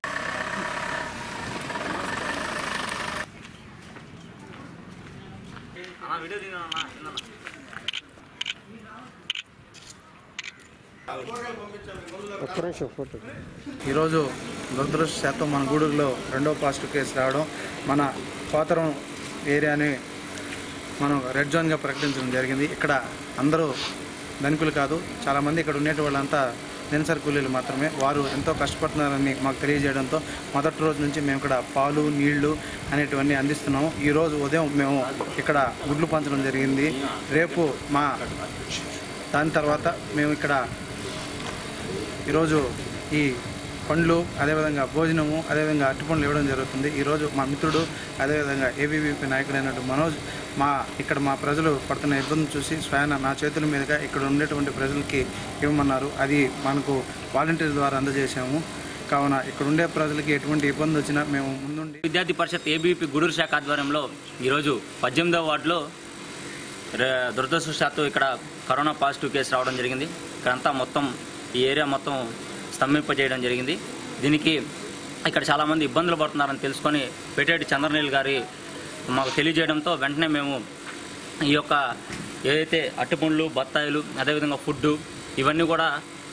ఈరోజు దురదృష్టవశాత్తు మన గూడూరులో 2వ పాజిటివ్ కేసు రావడం, మన కోతరం ఏరియాని మనం రెడ్ జోన్గా ప్రకటించడం జరిగింది. ఇక్కడ అందరూ ధనికులు కాదు, చాలామంది ఇక్కడ ఉండేటి వాళ్ళంతా దినసరి కూలీలు మాత్రమే. వారు ఎంతో కష్టపడుతున్నారని మాకు తెలియజేయడంతో మొదటి రోజు నుంచి మేము ఇక్కడ పాలు, నీళ్లు అనేటివన్నీ అందిస్తున్నాము. ఈరోజు ఉదయం మేము ఇక్కడ గుడ్లు పంచడం జరిగింది. రేపు దాని తర్వాత మేము ఇక్కడ ఈరోజు ఈ పండ్లు, అదేవిధంగా భోజనము, అదేవిధంగా అరటిపండ్లు ఇవ్వడం జరుగుతుంది. ఈరోజు మా మిత్రుడు, అదేవిధంగా ఏబీవీపీ నాయకుడైనటువంటి మనోజ్ ఇక్కడ మా ప్రజలు పడుతున్న ఇబ్బందులు చూసి స్వయాన నా చేతుల మీదుగా ఇక్కడ ఉండేటువంటి ప్రజలకి ఇవ్వమన్నారు. అది మనకు వాలంటీర్ ద్వారా అందజేసాము. కావున ఇక్కడ ఉండే ప్రజలకి ఎటువంటి ఇబ్బంది వచ్చినా మేము ముందుండి. విద్యార్థి పరిషత్ ఏబీవీపీ గూడూరు శాఖ ఆధ్వర్యంలో ఈరోజు 18వ వార్డులో దురదృష్టవశాత్తు ఇక్కడ కరోనా పాజిటివ్ కేసు రావడం జరిగింది. ఇక్కడంతా మొత్తం ఈ ఏరియా మొత్తం స్తంభింపజేయడం జరిగింది. దీనికి ఇక్కడ చాలామంది ఇబ్బందులు పడుతున్నారని తెలుసుకొని పేటేటి చంద్రనీల్ గారి మాకు తెలియజేయడంతో వెంటనే మేము ఈ యొక్క ఏదైతే అరటిపండ్లు, బత్తాయిలు, అదేవిధంగా ఫుడ్డు ఇవన్నీ కూడా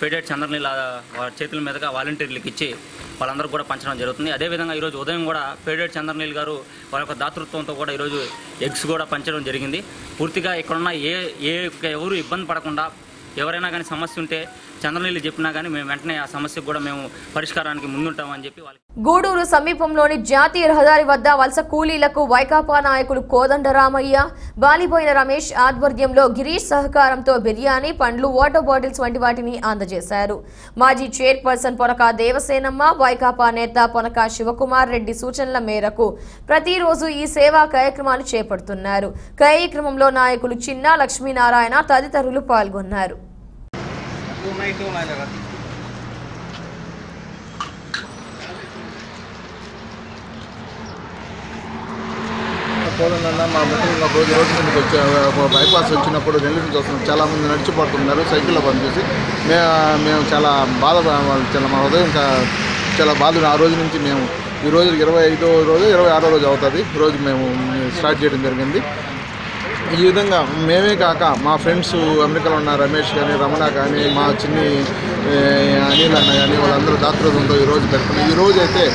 పేటేటి చంద్రనీల వారి చేతుల మీదుగా వాలంటీర్లకు ఇచ్చి వాళ్ళందరూ కూడా పంచడం జరుగుతుంది. అదేవిధంగా ఈరోజు ఉదయం కూడా పేటేటి చంద్రనీల్ గారు వారి యొక్క దాతృత్వంతో కూడా ఈరోజు ఎగ్స్ కూడా పంచడం జరిగింది. పూర్తిగా ఇక్కడున్న ఎవరు ఇబ్బంది పడకుండా ఎవరైనా కానీ సమస్య ఉంటే చంద్రనీళ్ళు చెప్పినా కానీ మేము వెంటనే ఆ సమస్యకు కూడా మేము పరిష్కారానికి ముందుంటామని చెప్పి గూడూరు సమీపంలోని జాతీయ రహదారి వద్ద వలస కూలీలకు వైకాపా నాయకులు కోదండరామయ్య, బాలిపోయిన రమేష్ ఆధ్వర్యంలో గిరీష్ సహకారంతో బిర్యానీ, పండ్లు, వాటర్ బాటిల్స్ వంటి వాటిని అందజేశారు. మాజీ చైర్పర్సన్ పొనక దేవసేనమ్మ, వైకాపా నేత పొనక శివకుమార్ రెడ్డి సూచనల మేరకు ప్రతిరోజు ఈ సేవా కార్యక్రమాలు చేపడుతున్నారు. కార్యక్రమంలో నాయకులు చిన్న లక్ష్మీనారాయణ తదితరులు పాల్గొన్నారు. కోదండన్న మా మిత్రులు రోజు మీదకి వచ్చే బైపాస్ వచ్చినప్పుడు నెల్లూరు నుంచి వస్తున్నాం. చాలామంది నడిచిపోతున్నారు సైకిల్లో పనిచేసి. మేము చాలా మా ఉదయం చాలా బాధ. ఆ రోజు నుంచి మేము ఈ రోజు 25వ రోజు 26వ రోజు అవుతుంది ఈరోజు మేము స్టార్ట్ చేయడం జరిగింది. ఈ విధంగా మేమే కాక మా ఫ్రెండ్స్ అమెరికాలో ఉన్న రమేష్ కానీ, రమణ కానీ, మా చిన్ని అనిల్ అన్న కానీ వాళ్ళందరూ దాతృత్వంతో ఈరోజు పెడుతున్నాం. ఈరోజు అయితే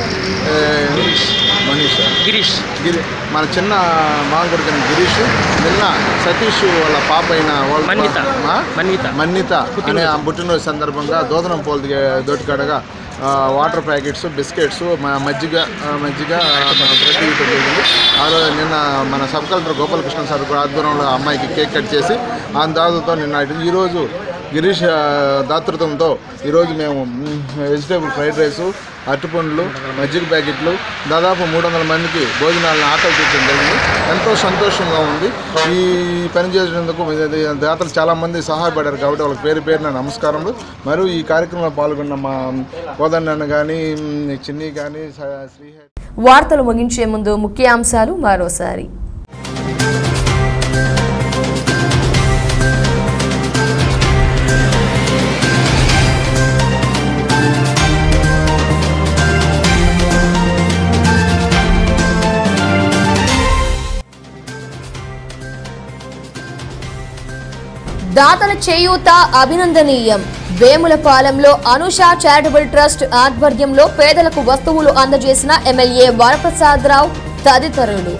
గిరీష్ మన చిన్న మామూలు గిరీష్, నిన్న సతీష్ వాళ్ళ పాప అయిన మన్నిత అనే ఆ పుట్టినరోజు సందర్భంగా దోదనం పోల్ దొడ్డికాడగా వాటర్ ప్యాకెట్స్, బిస్కెట్స్, మజ్జిగ బ్రెడ్ ఇవ్వడం జరిగింది. ఆ రోజు నిన్న మన సబ్ కలెక్టర్ గోపాలకృష్ణ సార్ ఆధ్వర్యంలో అమ్మాయికి కేక్ కట్ చేసి ఆ దాదాతో నిన్న ఈరోజు గిరీష్ దాతృత్వంతో ఈరోజు మేము వెజిటేబుల్ ఫ్రైడ్ రైసు, అరటిపండ్లు, మజ్జిగ ప్యాకెట్లు దాదాపు 300 మందికి భోజనాలను ఆకలి తీర్చడం జరిగింది. ఎంతో సంతోషంగా ఉంది. ఈ పని చేసినందుకు దాతలు చాలామంది సహాయపడారు కాబట్టి వాళ్ళకి పేరు పేరున నమస్కారములు. మరియు ఈ కార్యక్రమంలో పాల్గొన్న మా కోదండన్న కానీ, చిన్ని కానీ, శ్రీహరి. వార్తలు ముగించే ముందు ముఖ్యాంశాలు మరోసారి. దాతల చేయూత అభినందనీయం. వేములపాలెంలో అనుష చారిటబుల్ ట్రస్ట్ ఆధ్వర్యంలో పేదలకు వస్తువులు అందజేసిన ఎమ్మెల్యే వరప్రసాదరావు తదితరులు.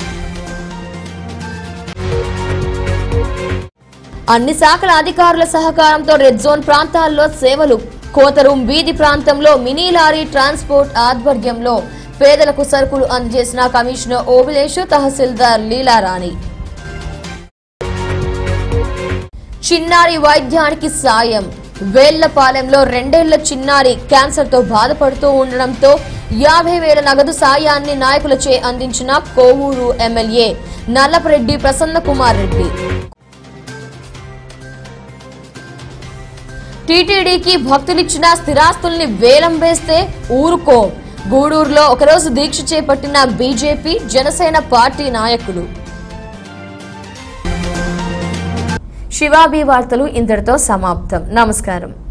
అన్ని శాఖల అధికారుల సహకారంతో రెడ్ జోన్ ప్రాంతాల్లో సేవలు. కోతరూం వీధి ప్రాంతంలో మినీ లారీ ట్రాన్స్పోర్ట్ ఆధ్వర్యంలో పేదలకు సరుకులు అందజేసిన కమిషనర్ ఓబిలేష్, తహసీల్దార్ లీలారాణి. చిన్నారి వైద్యానికి సాయం. వేళ్లపాలెంలో 2 ఏళ్ల చిన్నారి క్యాన్సర్తో బాధపడుతూ ఉండడంతో 50,000 నగదు సాయాన్ని నాయకులచే అందించిన కోవూరు ఎమ్మెల్యే నల్లపరెడ్డి ప్రసన్నకుమార్ రెడ్డి. టీటీడీకి భక్తులిచ్చిన స్థిరాస్తుల్ని వేలం వేస్తే ఊరుకో. గూడూరులో ఒకరోజు దీక్ష చేపట్టిన బీజేపీ, జనసేన పార్టీ నాయకులు. శివాబీ వార్తలు ఇంతటితో సమాప్తం. నమస్కారం.